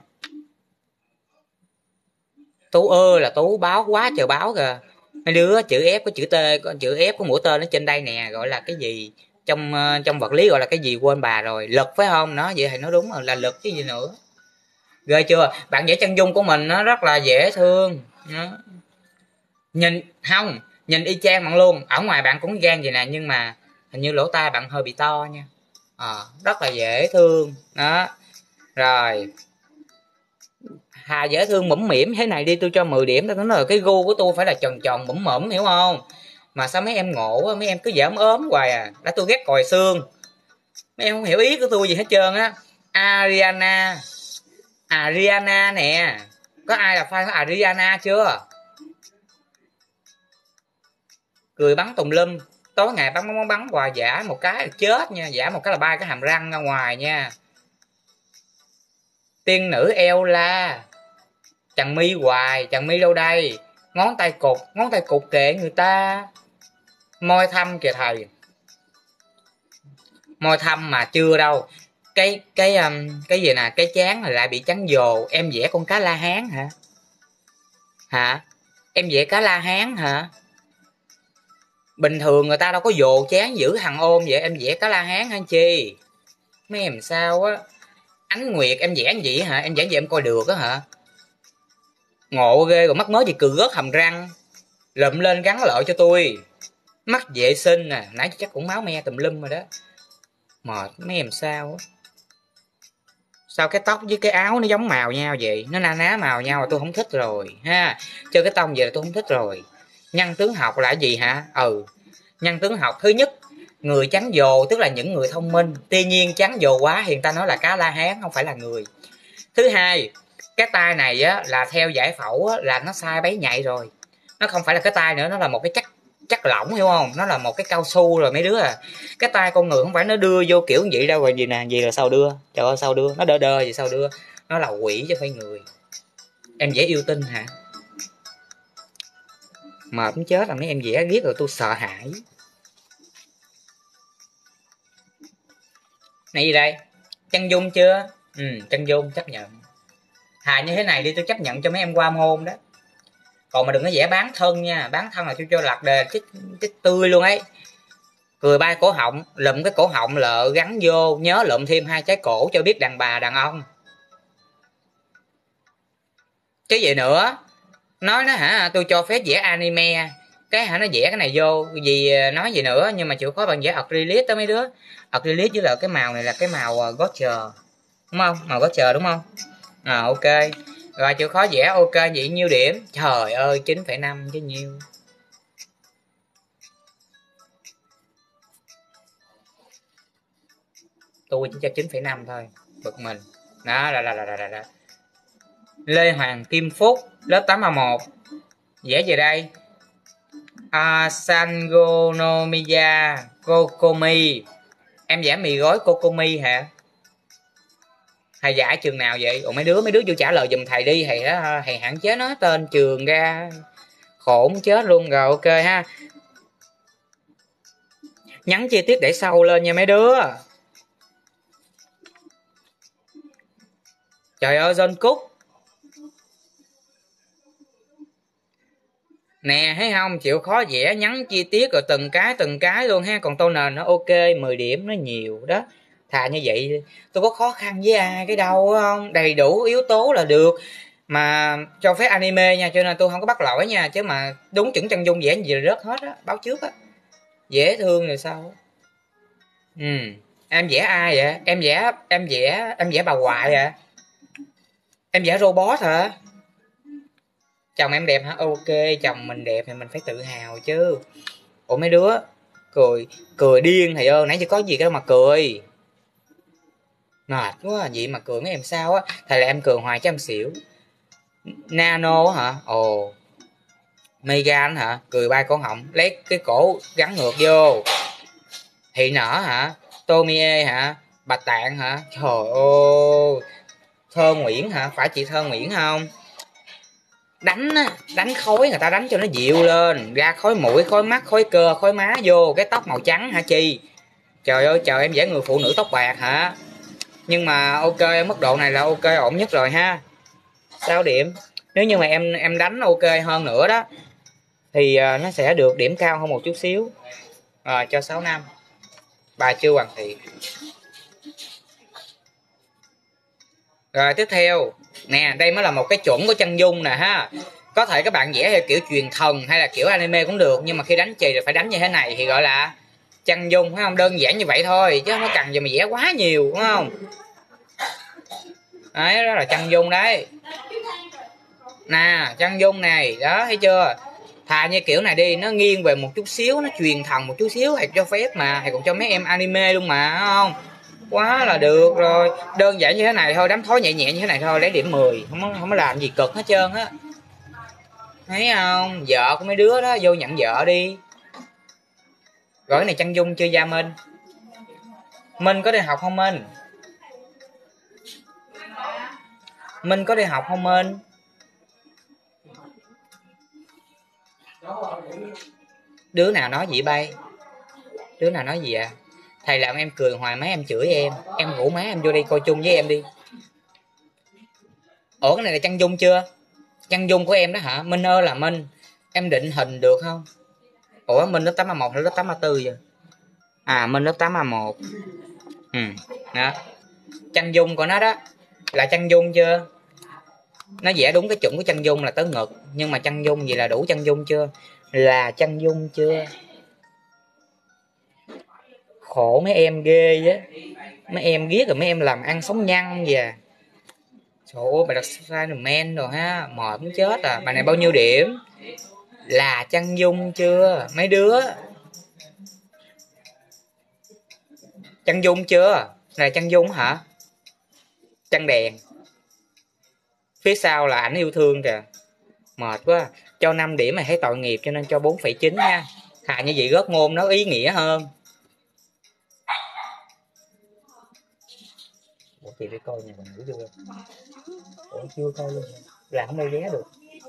Tú ơi là Tú báo quá trời báo kìa. Mấy đứa chữ F có chữ T, có chữ F có mũi tên ở trên đây nè, gọi là cái gì? Trong uh, trong vật lý gọi là cái gì quên bà rồi. Lực phải không? Nó vậy thầy nói đúng rồi, là lực chứ gì nữa. Ghê chưa? Bạn vẽ chân dung của mình nó rất là dễ thương. Nó. Nhìn không, nhìn y chang bạn luôn. Ở ngoài bạn cũng gan vậy nè, nhưng mà hình như lỗ tai bạn hơi bị to nha. À, rất là dễ thương. Đó. Rồi. Hà dễ thương mũm mỉm thế này đi tôi cho mười điểm. Tôi nói là cái gu của tôi phải là tròn tròn mũm mỉm, hiểu không? Mà sao mấy em ngộ, mấy em cứ giỡn ốm hoài à. Đã tôi ghét còi xương. Mấy em không hiểu ý của tôi gì hết trơn á. Ariana. Ariana nè. Có ai là fan của Ariana chưa? Cười bắn tùm lum. Tối ngày bắn bắn bắn quà giả một cái là chết nha. Giả một cái là bay cái hàm răng ra ngoài nha. tiên nữ eo la, chằng mi hoài, chằng mi đâu đây, ngón tay cụt, ngón tay cụt kệ người ta. Môi thâm kìa thầy, môi thâm mà chưa đâu. Cái cái um, cái gì nè, cái chán lại bị trắng dồ. Em vẽ con cá la hán hả? Hả? Em vẽ cá la hán hả? Bình thường người ta đâu có dồ chán giữ thằng ôm vậy, em vẽ cá la hán hả chi? Mấy em sao á? Ánh Nguyệt em vẽ gì hả? Em vẽ gì em coi được á hả? Ngộ ghê, rồi mắc mới gì cười rớt hàm răng. Lụm lên gắn lợi cho tôi. Mắt vệ sinh nè, nãy chắc cũng máu me tùm lum rồi đó. Mệt mấy em sao á? Sao cái tóc với cái áo nó giống màu nhau vậy? Nó na ná màu nhau mà tôi không thích rồi ha. Chơi cái tông vậy là tôi không thích rồi. Nhân tướng học là gì hả? Ừ, nhân tướng học thứ nhất, người trắng dồ tức là những người thông minh. Tuy nhiên trắng dồ quá thì người ta nói là cá la hán, không phải là người. Thứ hai, cái tay này á là theo giải phẫu á, là nó sai bấy nhạy rồi. Nó không phải là cái tay nữa, nó là một cái chất chất lỏng, hiểu không? Nó là một cái cao su rồi mấy đứa à. Cái tay con người không phải nó đưa vô kiểu vậy đâu. Rồi gì nè, gì là sao đưa? Trời ơi sao đưa? Nó đơ đơ gì sao đưa? Nó là quỷ chứ phải người. Em dễ yêu tinh hả? Mệt cũng chết rồi, mấy em vẽ ghét rồi tôi sợ hãi. Này gì đây? Chân dung chưa? Ừ, chân dung chấp nhận. Hà như thế này đi tôi chấp nhận cho mấy em qua môn đó. Còn mà đừng có vẽ bán thân nha, bán thân là tôi cho lặt đề chết, chết tươi luôn ấy. Cười bay cổ họng, lụm cái cổ họng lợ gắn vô, nhớ lụm thêm hai trái cổ cho biết đàn bà đàn ông. Chứ vậy nữa, nói nó hả tôi cho phép vẽ anime, cái hả nó vẽ cái này vô gì nói gì nữa, nhưng mà chịu khó bằng vẽ acrylic đó mấy đứa. Acrylic với là cái màu này là cái màu Gotcha, đúng không? Màu Gotcha đúng không? À ok. Rồi chịu khó vẽ ok vậy nhiêu điểm? Trời ơi chín phẩy năm chứ nhiêu. Tôi chỉ cho chín phẩy năm thôi, bực mình. Đó là là là là là. Lê Hoàng Kim Phúc, lớp tám A một. Vẽ về đây. À, Sangonomiya Kokomi. Em vẽ mì gói Kokomi hả? Thầy dạy trường nào vậy? Ủa mấy đứa mấy đứa vô trả lời giùm thầy đi, thầy đó, thầy hạn chế nói tên trường ra. Khổ chết luôn rồi, ok ha. Nhắn chi tiết để sau lên nha mấy đứa. Trời ơi John Cook. Nè thấy không, chịu khó vẽ nhắn chi tiết rồi từng cái từng cái luôn ha. Còn tô nền nó ok, mười điểm nó nhiều đó. Thà như vậy tôi có khó khăn với ai cái đâu không, đầy đủ yếu tố là được. Mà cho phép anime nha, cho nên tôi không có bắt lỗi nha. Chứ mà đúng chuẩn chân dung vẽ gì là rớt hết á, báo trước á. Dễ thương rồi sao. Ừ, em vẽ ai vậy? Em vẽ em vẽ em vẽ bà ngoại à? Em vẽ robot hả? Chồng em đẹp hả? Ok, chồng mình đẹp thì mình phải tự hào chứ. Ủa mấy đứa cười cười điên thầy ơi, nãy giờ có gì đâu mà cười. Mệt quá à, vậy mà cười mấy em sao á? Thầy là em cười hoài cho em xỉu. Nano hả? Ồ. Megan hả? Cười bay cổ họng, lấy cái cổ gắn ngược vô. Thị nở hả? Tomie hả? Bạch Tạng hả? Trời ơi. Thơ Nguyễn hả? Phải chị Thơ Nguyễn không? Đánh á, đánh khối người ta đánh cho nó dịu lên, ra khối mũi, khối mắt, khối cơ, khối má vô, cái tóc màu trắng hả chi? Trời ơi trời, em vẽ người phụ nữ tóc bạc hả? Nhưng mà ok, mức độ này là ok ổn nhất rồi ha. Sáu điểm. Nếu như mà em em đánh ok hơn nữa đó thì uh, nó sẽ được điểm cao hơn một chút xíu. Rồi cho sáu năm. Bà chưa hoàn thiện. Rồi tiếp theo nè, đây mới là một cái chuẩn của chân dung nè ha. Có thể các bạn vẽ theo kiểu truyền thần hay là kiểu anime cũng được, nhưng mà khi đánh chì thì phải đánh như thế này thì gọi là chân dung, phải không? Đơn giản như vậy thôi chứ không có cần gì mà vẽ quá nhiều, đúng không? Đấy, đó là chân dung đấy. Nè, chân dung này, đó thấy chưa? Thà như kiểu này đi, nó nghiêng về một chút xíu, nó truyền thần một chút xíu thầy cho phép mà, thầy còn cho mấy em anime luôn mà, không? Quá là được rồi. Đơn giản như thế này thôi, đám thối nhẹ nhẹ như thế này thôi, lấy điểm mười. Không có, không có làm gì cực hết trơn á. Thấy không? Vợ của mấy đứa đó, vô nhận vợ đi. Rồi cái này chân dung chưa Gia Minh? Minh có đi học không Minh? Minh có đi học không Minh? Đứa nào nói gì bay? Đứa nào nói gì à? Thầy làm em cười hoài, má em chửi em. Em rủ má em vô đi coi chung với em đi. Ủa cái này là chân dung chưa? Chân dung của em đó hả? Minh ơi là Minh, em định hình được không? Ủa Minh lớp tám A một hay lớp tám A tư vậy? À Minh lớp tám A một. Ừ, đó. Chân dung của nó đó là chân dung chưa? Nó vẽ đúng cái chuẩn của chân dung là tới ngực, nhưng mà chân dung gì là đủ chân dung chưa? Là chân dung chưa? Khổ mấy em ghê á. Mấy em ghét rồi mấy em làm ăn sống nhăn vậy à. Trời ơi, bài đặt Spiderman rồi ha, mệt muốn chết à. Bài này bao nhiêu điểm? Là chân dung chưa? Mấy đứa chân dung chưa? Là chân dung hả? Chân đèn. Phía sau là ảnh yêu thương kìa. Mệt quá. Cho năm điểm mày thấy tội nghiệp cho nên cho bốn phẩy chín nha. Thà như vậy gớt môn nó ý nghĩa hơn. Ủa chị đi coi nhà mình ngủ chưa? Ủa chưa coi luôn. Là không mua vé được.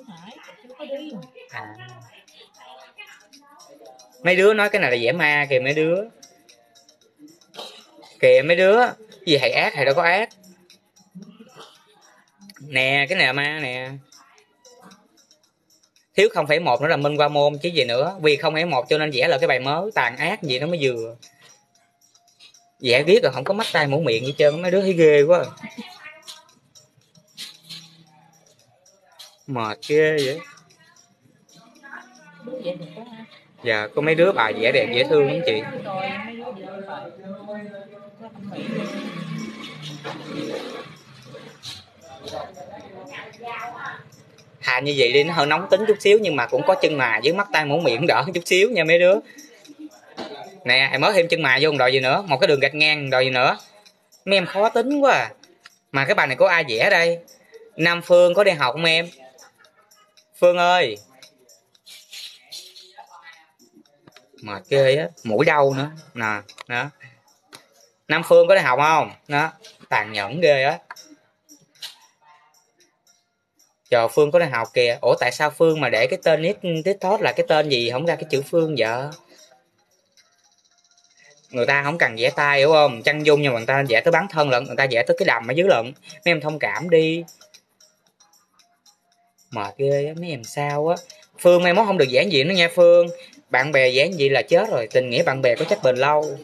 À. Mấy đứa nói cái này là vẽ ma kìa mấy đứa. Kìa mấy đứa. Gì thầy ác thầy đâu có ác. Nè cái này là ma nè. Thiếu không phẩy một nữa là Minh qua môn chứ gì nữa. Vì không phẩy một cho nên vẽ là cái bài mới tàn ác gì nó mới vừa. Vẽ viết rồi không có mắt tay mũi miệng gì trơn, mấy đứa thấy ghê quá. Mệt ghê vậy. Dạ có mấy đứa bài vẽ đẹp dễ thương lắm chị. Thà như vậy đi nó hơi nóng tính chút xíu nhưng mà cũng có chân mài với mắt tay mũi miệng đỡ chút xíu nha mấy đứa. Nè em mới thêm chân mài vô đòi gì nữa, một cái đường gạch ngang đòi gì nữa. Mấy em khó tính quá à. Mà cái bài này có ai vẽ đây? Nam Phương có đi học không em? Phương ơi. Mệt ghê á, mũi đau nữa. Nè, đó. Nam Phương có đi học không? Đó, tàn nhẫn ghê á. Trời Phương có đi học kìa. Ủa tại sao Phương mà để cái tên TikTok là cái tên gì không ra cái chữ Phương vậy? Người ta không cần vẽ tay hiểu không? Chân dung nhưng mà người ta vẽ tới bản thân lận, người ta vẽ tới cái đầm ở dưới lận. Mấy em thông cảm đi. Mệt ghê á, mấy em sao á. Phương mai mốt không được vẽ gì nữa nha Phương. Bạn bè vẽ gì là chết rồi, tình nghĩa bạn bè có chắc bền lâu.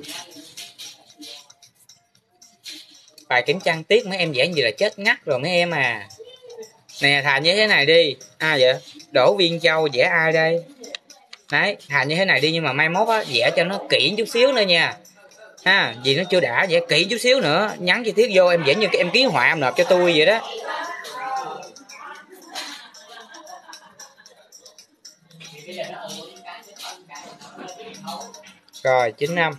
Bài kiểm tra tiết mấy em vẽ gì là chết ngắt rồi mấy em à. Nè thà như thế này đi. À vậy Đỗ Viên Châu vẽ ai đây? Đấy thà như thế này đi nhưng mà mai mốt á vẽ cho nó kỹ chút xíu nữa nha ha, vì nó chưa đã, vẽ kỹ chút xíu nữa nhắn chi tiết vô em vẽ như cái em ký họa em nộp cho tôi vậy đó. Rồi chín năm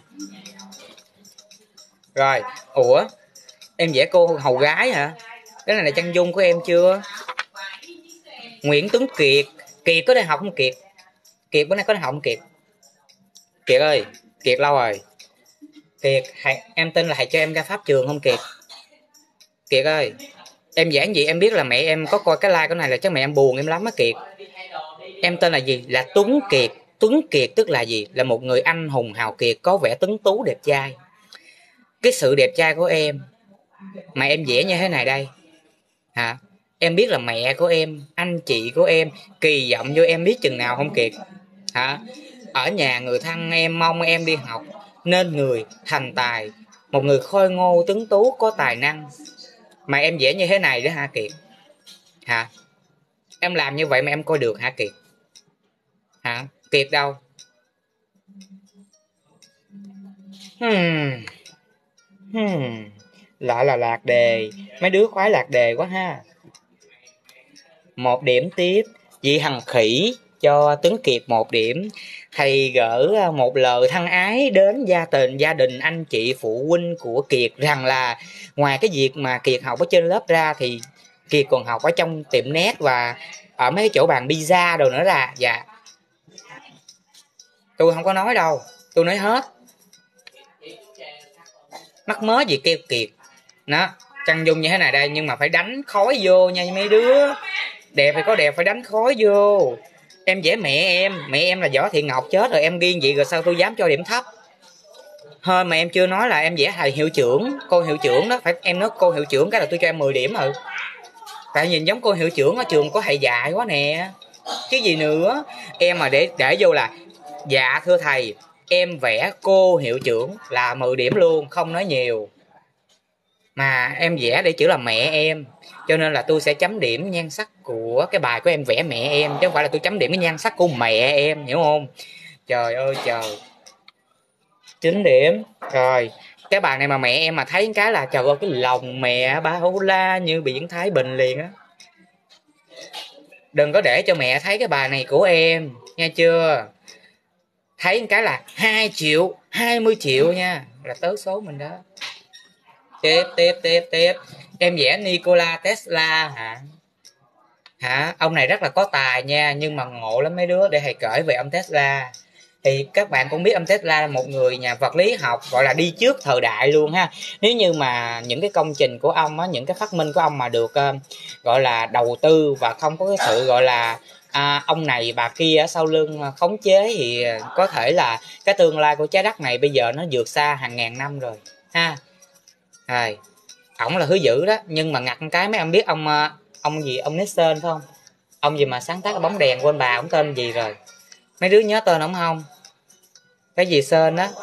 rồi. Ủa em vẽ cô hầu gái hả? Cái này là chân dung của em chưa? Nguyễn Tuấn Kiệt. Kiệt có đi học không Kiệt? Kiệt bữa nay có đi học không Kiệt? Kiệt ơi Kiệt lâu rồi. Kiệt hãy, em tin là hãy cho em ra pháp trường không Kiệt? Kiệt ơi em giảng gì em biết là mẹ em có coi cái like cái này là chắc mẹ em buồn em lắm á Kiệt. Em tên là gì? Là Tuấn Kiệt. Tuấn Kiệt tức là gì? Là một người anh hùng hào kiệt có vẻ tuấn tú đẹp trai. Cái sự đẹp trai của em mà em vẽ như thế này đây hả? Em biết là mẹ của em, anh chị của em kỳ vọng vô em biết chừng nào không Kiệt hả? Ở nhà người thân em mong em đi học nên người thành tài, một người khôi ngô tuấn tú có tài năng, mà em vẽ như thế này đó hả Kiệt hả? Em làm như vậy mà em coi được hả Kiệt hả? Kiệt đâu? Hmm. Hmm. Lại là lạc đề. Mấy đứa khoái lạc đề quá ha. Một điểm tiếp. Chị Hằng Khỉ cho Tuấn Kiệt một điểm. Thầy gỡ một lời thân ái đến gia tình gia đình anh chị phụ huynh của Kiệt rằng là ngoài cái việc mà Kiệt học ở trên lớp ra thì Kiệt còn học ở trong tiệm nét và ở mấy chỗ bàn pizza đồ nữa là dạ. Tôi không có nói đâu, tôi nói hết. Mắc mớ gì kêu Kiệt đó. Chân dung như thế này đây, nhưng mà phải đánh khói vô nha mấy đứa. Đẹp phải có đẹp, phải đánh khói vô. Em vẽ mẹ em, mẹ em là Võ Thị Ngọc chết rồi, em ghi gì rồi sao tôi dám cho điểm thấp. Thôi mà em chưa nói là em vẽ thầy hiệu trưởng, cô hiệu trưởng đó, phải em nói cô hiệu trưởng cái là tôi cho em mười điểm rồi. Tại nhìn giống cô hiệu trưởng ở trường có thầy dạy quá nè. Chứ gì nữa. Em mà để để vô là dạ thưa thầy, em vẽ cô hiệu trưởng là mười điểm luôn, không nói nhiều. Mà em vẽ để chữ là mẹ em, cho nên là tôi sẽ chấm điểm nhan sắc của cái bài của em vẽ mẹ em, chứ không phải là tôi chấm điểm cái nhan sắc của mẹ em, hiểu không? Trời ơi trời. Chín điểm. Rồi cái bài này mà mẹ em mà thấy cái là trời ơi, cái lòng mẹ bao la như biển Thái Bình liền á. Đừng có để cho mẹ thấy cái bài này của em nha chưa. Thấy cái là hai triệu, hai mươi triệu nha, là tới số mình đó. Tiếp tiếp tiếp tiếp. Em vẽ Nikola Tesla hả? Hả? Ông này rất là có tài nha, nhưng mà ngộ lắm mấy đứa, để thầy kể về ông Tesla. Thì các bạn cũng biết ông Tesla là một người nhà vật lý học gọi là đi trước thời đại luôn ha. Nếu như mà những cái công trình của ông á, những cái phát minh của ông mà được uh, gọi là đầu tư và không có cái sự gọi là à, ông này bà kia ở sau lưng khống chế, thì có thể là cái tương lai của trái đất này bây giờ nó vượt xa hàng ngàn năm rồi ha. Rồi ổng là thứ dữ đó, nhưng mà ngặt cái mấy ông biết ông ông gì, ông Nixon phải không? Ông gì mà sáng tác cái bóng đèn, quên bà ổng tên gì rồi, mấy đứa nhớ tên ổng không? Cái gì Sơn đó,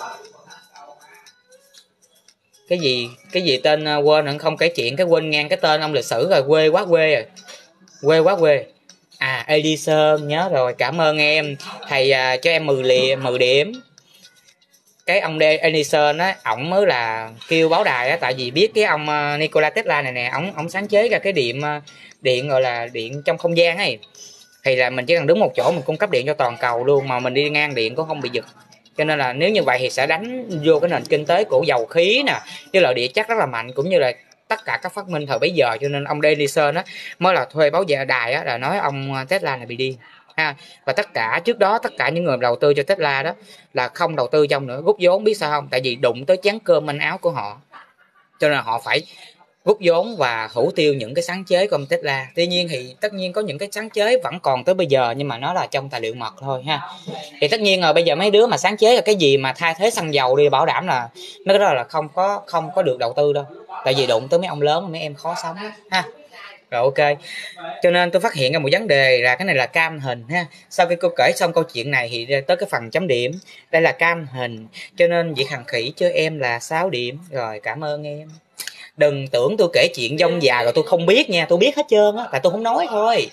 cái gì cái gì tên quên, không kể chuyện cái quên ngang cái tên ông lịch sử rồi, quê quá quê rồi, quê quá quê. À Edison, nhớ rồi, cảm ơn em thầy, à, cho em mười liền mười điểm. Cái ông Edison á, ổng mới là kêu báo đài á, tại vì biết cái ông Nikola Tesla này nè, ổng ổng sáng chế ra cái điện điện gọi là điện trong không gian ấy, thì là mình chỉ cần đứng một chỗ mình cung cấp điện cho toàn cầu luôn, mà mình đi ngang điện cũng không bị giật. Cho nên là nếu như vậy thì sẽ đánh vô cái nền kinh tế của dầu khí nè, với lợi địa chất rất là mạnh, cũng như là tất cả các phát minh thời bấy giờ. Cho nên ông Edison á mới là thuê báo giờ đài á là nói ông Tesla này bị điên ha. Và tất cả trước đó tất cả những người đầu tư cho Tesla đó là không đầu tư trong nữa, rút vốn. Biết sao không? Tại vì đụng tới chén cơm manh áo của họ, cho nên họ phải rút vốn và thủ tiêu những cái sáng chế của ông Tesla. Tuy nhiên thì tất nhiên có những cái sáng chế vẫn còn tới bây giờ, nhưng mà nó là trong tài liệu mật thôi ha. Thì tất nhiên rồi bây giờ mấy đứa mà sáng chế là cái gì mà thay thế xăng dầu đi, bảo đảm là mấy cái đó là không có không có được đầu tư đâu, tại vì đụng tới mấy ông lớn mấy em khó sống đó, ha. Rồi ok, cho nên tôi phát hiện ra một vấn đề là cái này là cam hình ha. Sau khi cô kể xong câu chuyện này thì tới cái phần chấm điểm. Đây là cam hình, cho nên Việt Hằng Khỉ cho em là sáu điểm. Rồi cảm ơn em. Đừng tưởng tôi kể chuyện dông già rồi tôi không biết nha, tôi biết hết trơn á, tại tôi không nói thôi.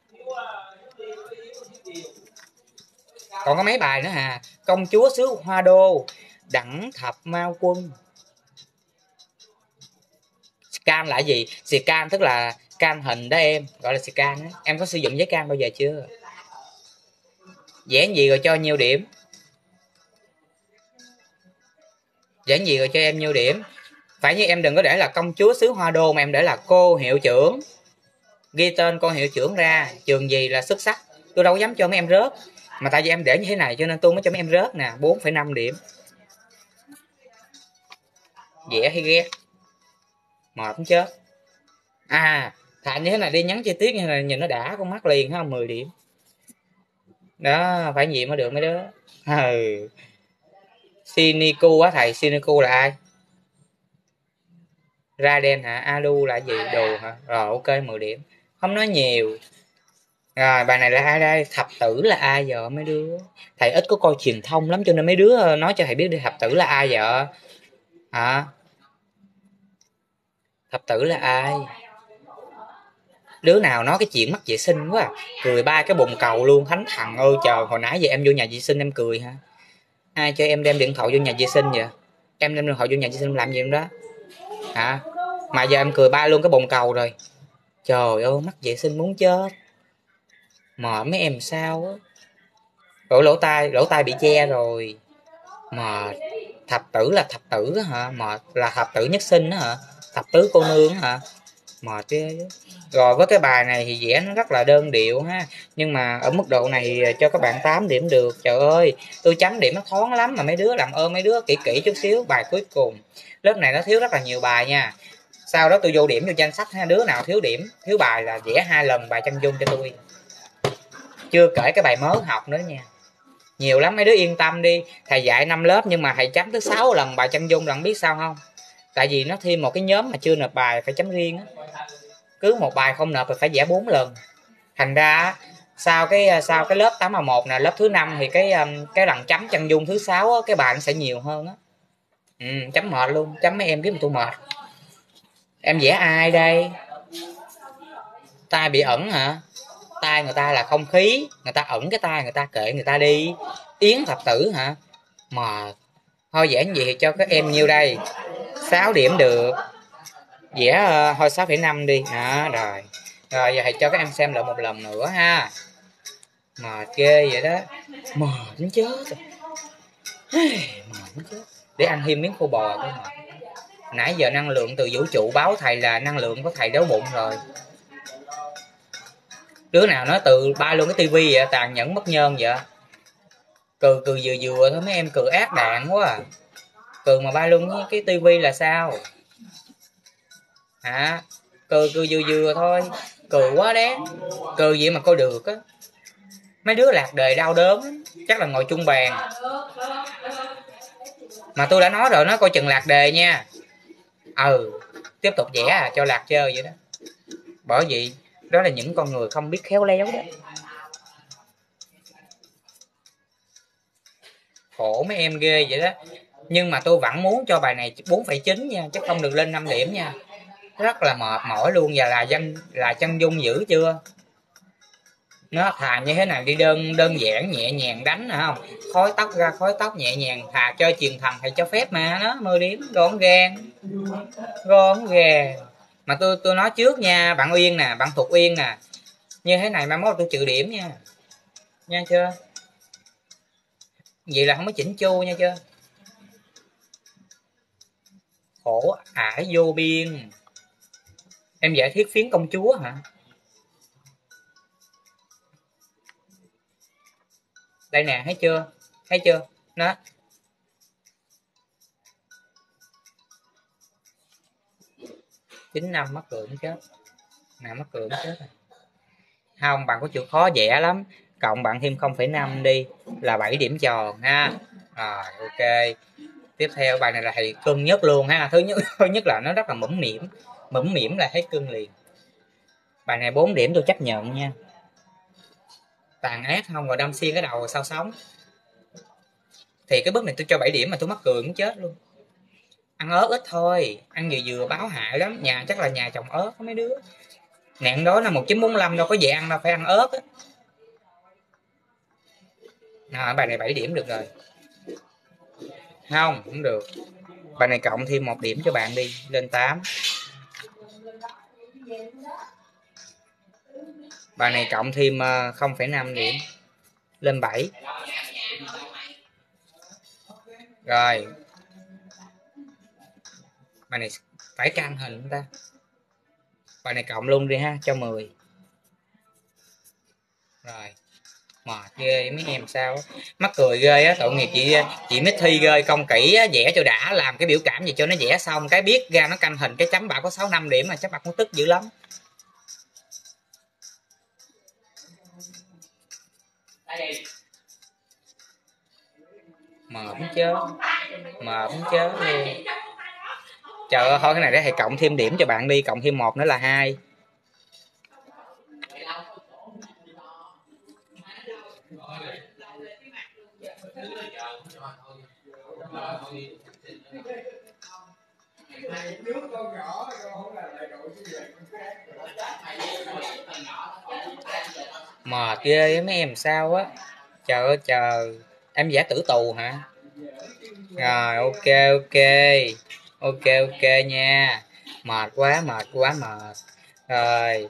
Còn có mấy bài nữa hà. Công chúa xứ Hoa Đô, Đẳng Thập Mao Quân. Scan là gì? Scan tức là can hình đó em, gọi là scan á. Em có sử dụng giấy can bao giờ chưa? Vẽ gì rồi cho nhiêu điểm? Vẽ gì rồi cho em nhiêu điểm? Phải như em đừng có để là công chúa xứ Hoa Đô mà em để là cô hiệu trưởng. Ghi tên cô hiệu trưởng ra, trường gì là xuất sắc. Tôi đâu dám cho mấy em rớt. Mà tại vì em để như thế này cho nên tôi mới cho mấy em rớt nè, bốn phẩy năm điểm. Vẽ hay ghét? Mệt không chết. À, thà như thế này đi, nhắn chi tiết như này nhìn nó đã con mắt liền ha, mười điểm. Đó, phải nhiệm mới được mấy đứa. Ừ. Shiniku á thầy, Shiniku là ai? Raiden hả? Alu là gì? Đồ hả? Rồi ok, mười điểm. Không nói nhiều. Rồi bài này là ai đây? Thập tử là ai giờ mấy đứa? Thầy ít có coi truyền thông lắm cho nên mấy đứa nói cho thầy biết đi, thập tử là ai vậy? Hả? Thập tử là ai? Đứa nào nói cái chuyện mắc vệ sinh quá à. Cười ba cái bồn cầu luôn. Thánh thần ơi trời, hồi nãy giờ em vô nhà vệ sinh em cười hả? Ai cho em đem điện thoại vô nhà vệ sinh vậy? Em đem điện thoại vô nhà vệ sinh làm gì em đó? Hả? Mà giờ em cười ba luôn cái bồn cầu rồi. Trời ơi, mắc vệ sinh muốn chết. Mệt mấy em sao á. Lỗ lỗ tai, lỗ tai bị che rồi. Mệt. Thập tử là thập tử đó hả? Mệt là thập tử nhất sinh đó hả? Thập tứ cô nương hả? Mệt chứ. Rồi với cái bài này thì vẽ nó rất là đơn điệu ha. Nhưng mà ở mức độ này cho các bạn tám điểm được. Trời ơi, tôi chấm điểm nó thoáng lắm mà mấy đứa làm ơn mấy đứa kỹ kỹ chút xíu. Bài cuối cùng. Lớp này nó thiếu rất là nhiều bài nha. Sau đó tôi vô điểm vô danh sách ha, đứa nào thiếu điểm thiếu bài là vẽ hai lần bài chân dung cho tôi, chưa kể cái bài mới học nữa nha. Nhiều lắm mấy đứa yên tâm đi, thầy dạy năm lớp nhưng mà thầy chấm tới sáu lần bài chân dung, lần biết sao không? Tại vì nó thêm một cái nhóm mà chưa nộp bài phải chấm riêng á, cứ một bài không nộp thì phải vẽ bốn lần. Thành ra sau cái sau cái lớp tám a một nè, lớp thứ năm thì cái cái lần chấm chân dung thứ sáu á, cái bài nó sẽ nhiều hơn á. Ừ, chấm mệt luôn, chấm mấy em kiếm tôi mệt. Em vẽ ai đây? Tai bị ẩn hả? Tai người ta là không khí, người ta ẩn cái tai người ta, kệ người ta đi. Yến thập tử hả? Mà thôi vẽ gì thì cho các em nhiêu đây? sáu điểm được. Vẽ uh, thôi sáu phẩy năm đi. Đó, rồi. Rồi giờ thầy cho các em xem lại một lần nữa ha. Mệt ghê vậy đó. Mệt đến chết. Mệt đến chết. Để ăn thêm miếng khô bò thôi mà. Nãy giờ năng lượng từ vũ trụ báo thầy là năng lượng của thầy đói bụng rồi. Đứa nào nói từ ba luôn cái tivi vậy, tàn nhẫn mất nhân vậy. Cừ cừ vừa vừa thôi, mấy em cừ ác đạn quá à. Cừ mà ba luôn cái, cái tivi là sao hả? Cừ cừ vừa vừa thôi, cừ quá đáng. Cừ vậy mà coi được á. Mấy đứa lạc đề đau đớn chắc là ngồi chung bàn. Mà tôi đã nói rồi, nó coi chừng lạc đề nha. Ừ, tiếp tục vẽ à, cho lạc chơi vậy đó. Bởi vì đó là những con người không biết khéo léo đó. Khổ mấy em ghê vậy đó. Nhưng mà tôi vẫn muốn cho bài này bốn phẩy chín nha, chứ không được lên năm điểm nha. Rất là mệt mỏi luôn. Và là dân là chân dung dữ chưa? Nó thà như thế này đi, đơn đơn giản nhẹ nhàng đánh hả không? Khói tóc ra khói tóc nhẹ nhàng, thà chơi truyền thần thầy cho phép mà. Nó mười điểm gọn gàng. Gọn gàng. Mà tôi tôi nói trước nha, bạn Uyên nè, bạn Thục Uyên nè, như thế này mai mốt tôi trừ điểm nha. Nha chưa? Vậy là không có chỉnh chu nha chưa? Khổ ải vô biên. Em giải thiết phiến công chúa hả? Đây nè, thấy chưa? Thấy chưa? Nó chín năm mắc cười chết. Nào mắc cười chết rồi. Không, bạn có chịu khó vẽ lắm. Cộng bạn thêm không phẩy năm đi là bảy điểm tròn ha. Rồi ok. Tiếp theo bài này là thầy cưng nhất luôn ha. Thứ nhất thứ nhất là nó rất là mũm mỉm. Mũm mỉm là thấy cưng liền. Bài này bốn điểm tôi chấp nhận nha. Tàn ác không, rồi đâm xuyên cái đầu sao sống. Thì cái bước này tôi cho bảy điểm mà tôi mắc cười cũng chết luôn. Ăn ớt ít thôi, ăn vừa vừa báo hại lắm. Nhà chắc là nhà trồng ớt có mấy đứa. Nạn đó là một chín bốn lăm đâu có về ăn đâu, phải ăn ớt á. À, bài này bảy điểm được rồi. Không, cũng được. Bài này cộng thêm một điểm cho bạn đi, lên tám. Bài này cộng thêm không phẩy năm điểm, lên bảy. Rồi. Bài này phải căng hình ta. Bài này cộng luôn đi ha, cho mười. Rồi. Mệt ghê mấy em sao á. Mắc cười ghê á, tội nghiệp chị chị Mít Thi ghê, công kỹ á, vẽ cho đã, làm cái biểu cảm gì cho nó vẽ xong cái biết ra nó canh hình cái chấm bạc có sáu năm điểm mà chắc bạc cũng tức dữ lắm. Mệt cũng chết. Mệt cũng chết luôn. Trời ơi, thôi cái này để thầy cộng thêm điểm cho bạn đi, cộng thêm một nữa là hai. Mệt ghê mấy em sao á. Trời ơi trời. Em vẽ tử tù hả? Rồi ok ok. Ok ok nha. Mệt quá mệt quá mệt. Rồi.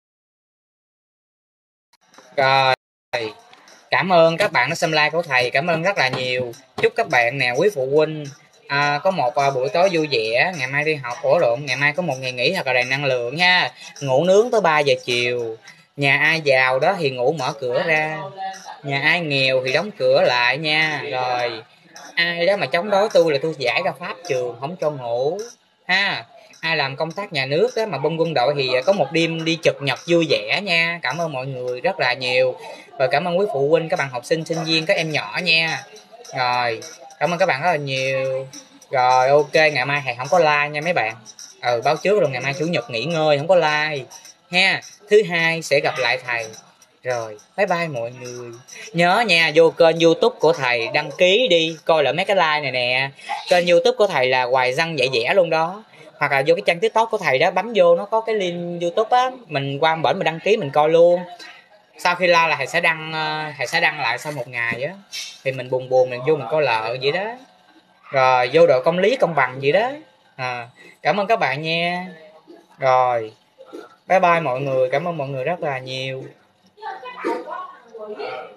Rồi. Cảm ơn các bạn đã xem like của thầy, cảm ơn rất là nhiều. Chúc các bạn nè, quý phụ huynh à, có một à, buổi tối vui vẻ. Ngày mai đi học ổ lộn, ngày mai có một ngày nghỉ thật là đầy năng lượng nha. Ngủ nướng tới ba giờ chiều. Nhà ai giàu đó thì ngủ mở cửa ra, nhà ai nghèo thì đóng cửa lại nha. Rồi ai đó mà chống đối tôi là tôi giải ra pháp trường không cho ngủ ha. ai làm công tác nhà nước đó mà bên quân đội thì có một đêm đi trực nhật vui vẻ nha. Cảm ơn mọi người rất là nhiều, và cảm ơn quý phụ huynh, các bạn học sinh sinh viên, các em nhỏ nha. Rồi cảm ơn các bạn rất là nhiều. Rồi ok, ngày mai thầy không có like nha mấy bạn. Ừ, báo trước rồi, ngày mai chủ nhật nghỉ ngơi không có like ha. Thứ hai sẽ gặp lại thầy. Rồi bye bye mọi người. Nhớ nha, vô kênh YouTube của thầy đăng ký đi, coi lại mấy cái like này nè. Kênh YouTube của thầy là Hoài Dân dạy vẽ luôn đó. Hoặc là vô cái trang TikTok của thầy đó, bấm vô nó có cái link YouTube á, mình qua bển mình đăng ký mình coi luôn. Sau khi like là thầy sẽ đăng thầy sẽ đăng lại sau một ngày á, thì mình buồn buồn mình vô mình coi lợ vậy đó. Rồi vô đội công lý công bằng vậy đó. À, cảm ơn các bạn nha. Rồi bye bye mọi người, cảm ơn mọi người rất là nhiều.